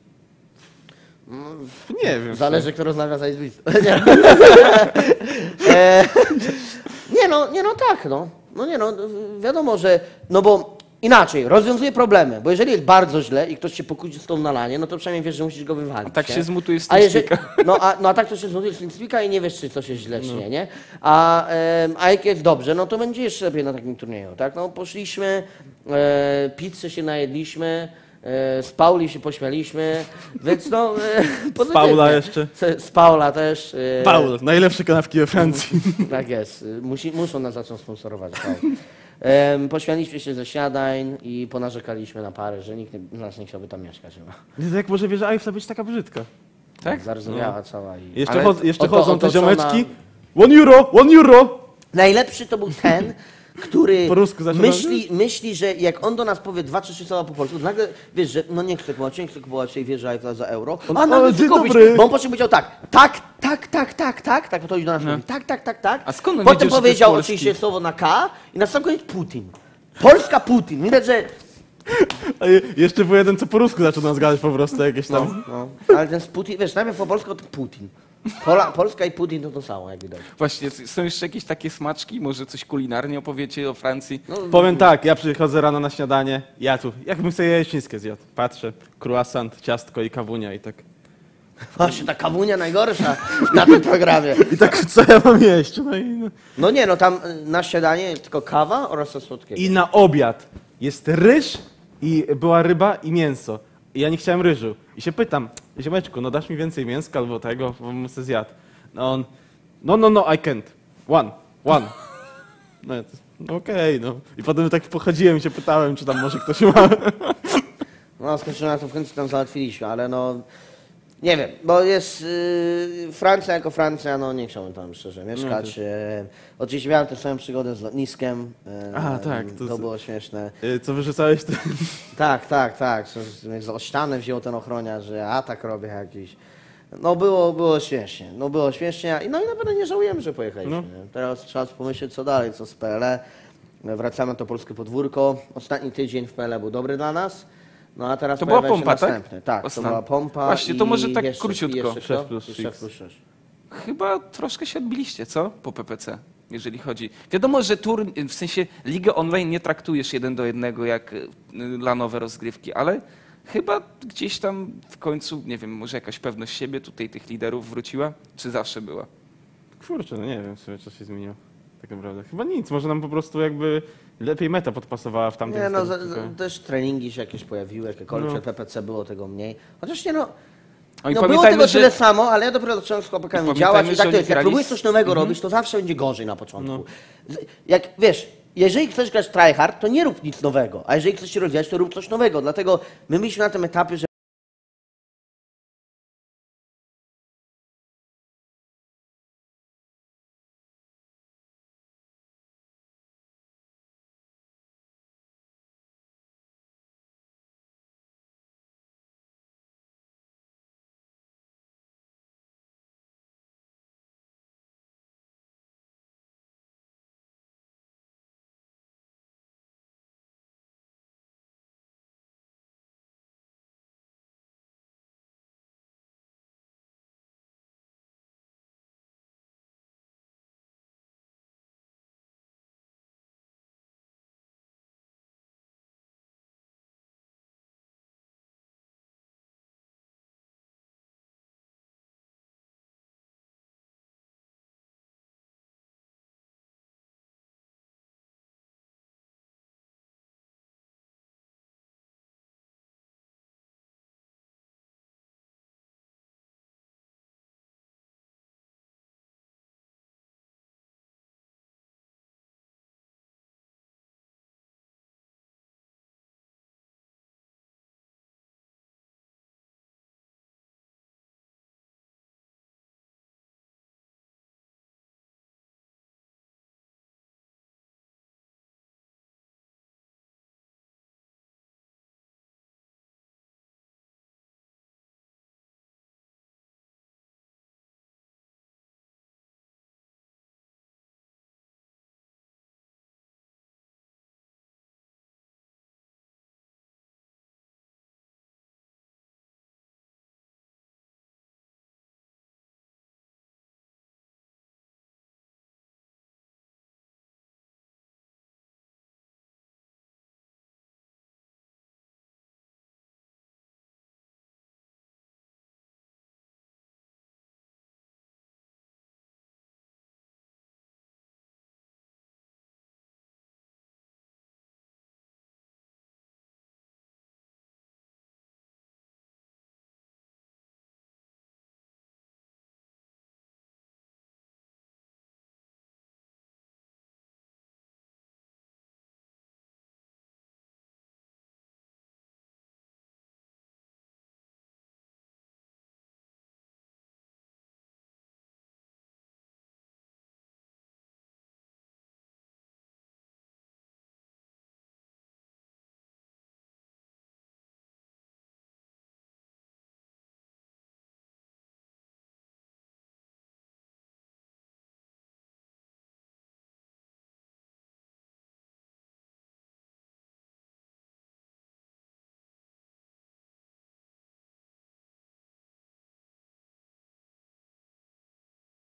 Nie wiem. Zależy, kto rozmawia za Izbis. nie. E, nie no, nie no tak, no. No nie no, wiadomo, że, no bo inaczej, rozwiązuje problemy, bo jeżeli jest bardzo źle i ktoś się pokłóci z tą na lanie, no to przynajmniej wiesz, że musisz go wywalić. A tak nie? się zmutuje z A jeżeli, TeamSpeaka. no, a, no a tak to się zmutuje z TeamSpeaka i nie wiesz, czy coś jest źle, czy nie, nie? A, em, a jak jest dobrze, no to będzie jeszcze lepiej na takim turnieju, tak? No poszliśmy, e, pizzę się najedliśmy, e, z Pauli się pośmialiśmy, więc no... E, pozytywnie. Paula jeszcze. Z, z Paula też. e, Paul, najlepsze kanapki we Francji. Tak jest. Musi, muszą nas zacząć sponsorować. Paul. Em, pośmialiśmy się ze śniadań i ponarzekaliśmy na parę, że nikt nie, z nas nie chciałby tam mieszkać chyba. Nie, jak może wieża Eiffla być taka brzydka? Tak? Zarzewiała cała i... Jeszcze, Ale chod, jeszcze oto- chodzą te otoczona- ziomeczki. One euro, one euro! Najlepszy to był ten, który Po rusku zaczyna- myśli, myśli, że jak on do nas powie dwa, trzy, trzy słowa po polsku, to nagle, wiesz, że no nie chcę kupować, nie chcę kupować tej wieży Eiffla za euro, a o, nagle dzień chce kupić, dobry. bo on po czym powiedział tak, tak, tak, tak, tak, tak, tak, to już do nas mówi, tak, tak, tak, tak. A skąd on Potem wiedział, że to jest powiedział polski? oczywiście słowo na K i na sam koniec Putin. Polska Putin. Widać, że... A je- jeszcze był jeden, co po rusku zaczął nas gadać po prostu jakieś tam. No, ale ten z Putin, wiesz, najpierw po polsku to Putin. Pola, Polska i Putin to to samo, jak widać. Właśnie, są jeszcze jakieś takie smaczki? Może coś kulinarnie opowiecie o Francji? No, Powiem tak, ja przychodzę rano na śniadanie, ja tu, jakbym sobie jajecznickę zjadł. Patrzę, croissant, ciastko i kawunia i tak. Właśnie ta kawunia najgorsza na tym programie. I tak, co ja mam jeść? No i, no. No nie, no tam y, na śniadanie jest tylko kawa oraz coś słodkiego. I na obiad jest ryż i była ryba i mięso. I ja nie chciałem ryżu. I się pytam, ziomeczku, no dasz mi więcej mięska albo tego, bo bym sobie zjadł. No on, no, no, no, I can't. One, one. No ja to, no okej, no. I potem tak pochodziłem i się pytałem, czy tam może ktoś ma. No skończyłem na to w końcu tam załatwiliśmy, ale no... Nie wiem, bo jest y, Francja jako Francja, no nie chciałbym tam szczerze mieszkać. No, y, oczywiście miałem tę swoją przygodę z lotniskiem. Y, Aha, tak, To, to- było śmieszne. Y, Co wyrzucałeś? To... Tak, tak, tak. że- że mnie za ścianę wziął ten ochroniarz, że ja atak robię jakiś. No było, było śmiesznie. No było śmiesznie. I no i naprawdę nie żałujemy, że pojechaliśmy. No. Nie? Teraz trzeba pomyśleć, co dalej, co z P L E. Wracamy na to polskie podwórko. Ostatni tydzień w P L E był dobry dla nas. No a teraz To była pojawia się pompa, tak? następny. Tak, to Ostatnia. była pompa. Właśnie, to i może tak jeszcze, króciutko. i jeszcze Szef kto? plus I szef sześć. plus sześć. Chyba troszkę się odbiliście, co? Po P P C, jeżeli chodzi. Wiadomo, że tur, w sensie ligę online nie traktujesz jeden do jednego jak y, lanowe rozgrywki, ale chyba gdzieś tam w końcu, nie wiem, może jakaś pewność siebie tutaj tych liderów wróciła? Czy zawsze była? Kurczę, no nie wiem w sumie, co się zmieniło. Tak naprawdę. Chyba nic, może nam po prostu jakby lepiej meta podpasowała w tamtym Nie, no za, stylu, za, tylko- też treningi się jakieś pojawiły, jakiekolwiek, No. P P C było tego mniej. Chociaż nie no, Oj, no było tego tyle samo, ale ja dopiero zacząłem z chłopakami Pamiętajmy, działać i że tak to oni jest. Jak grali próbujesz z- coś nowego Mhm. robić, to zawsze będzie gorzej na początku. No. Z- Jak, wiesz, jeżeli chcesz grać tryhard, to nie rób nic nowego, a jeżeli chcesz się rozwijać, to rób coś nowego. Dlatego my mieliśmy na tym etapie, że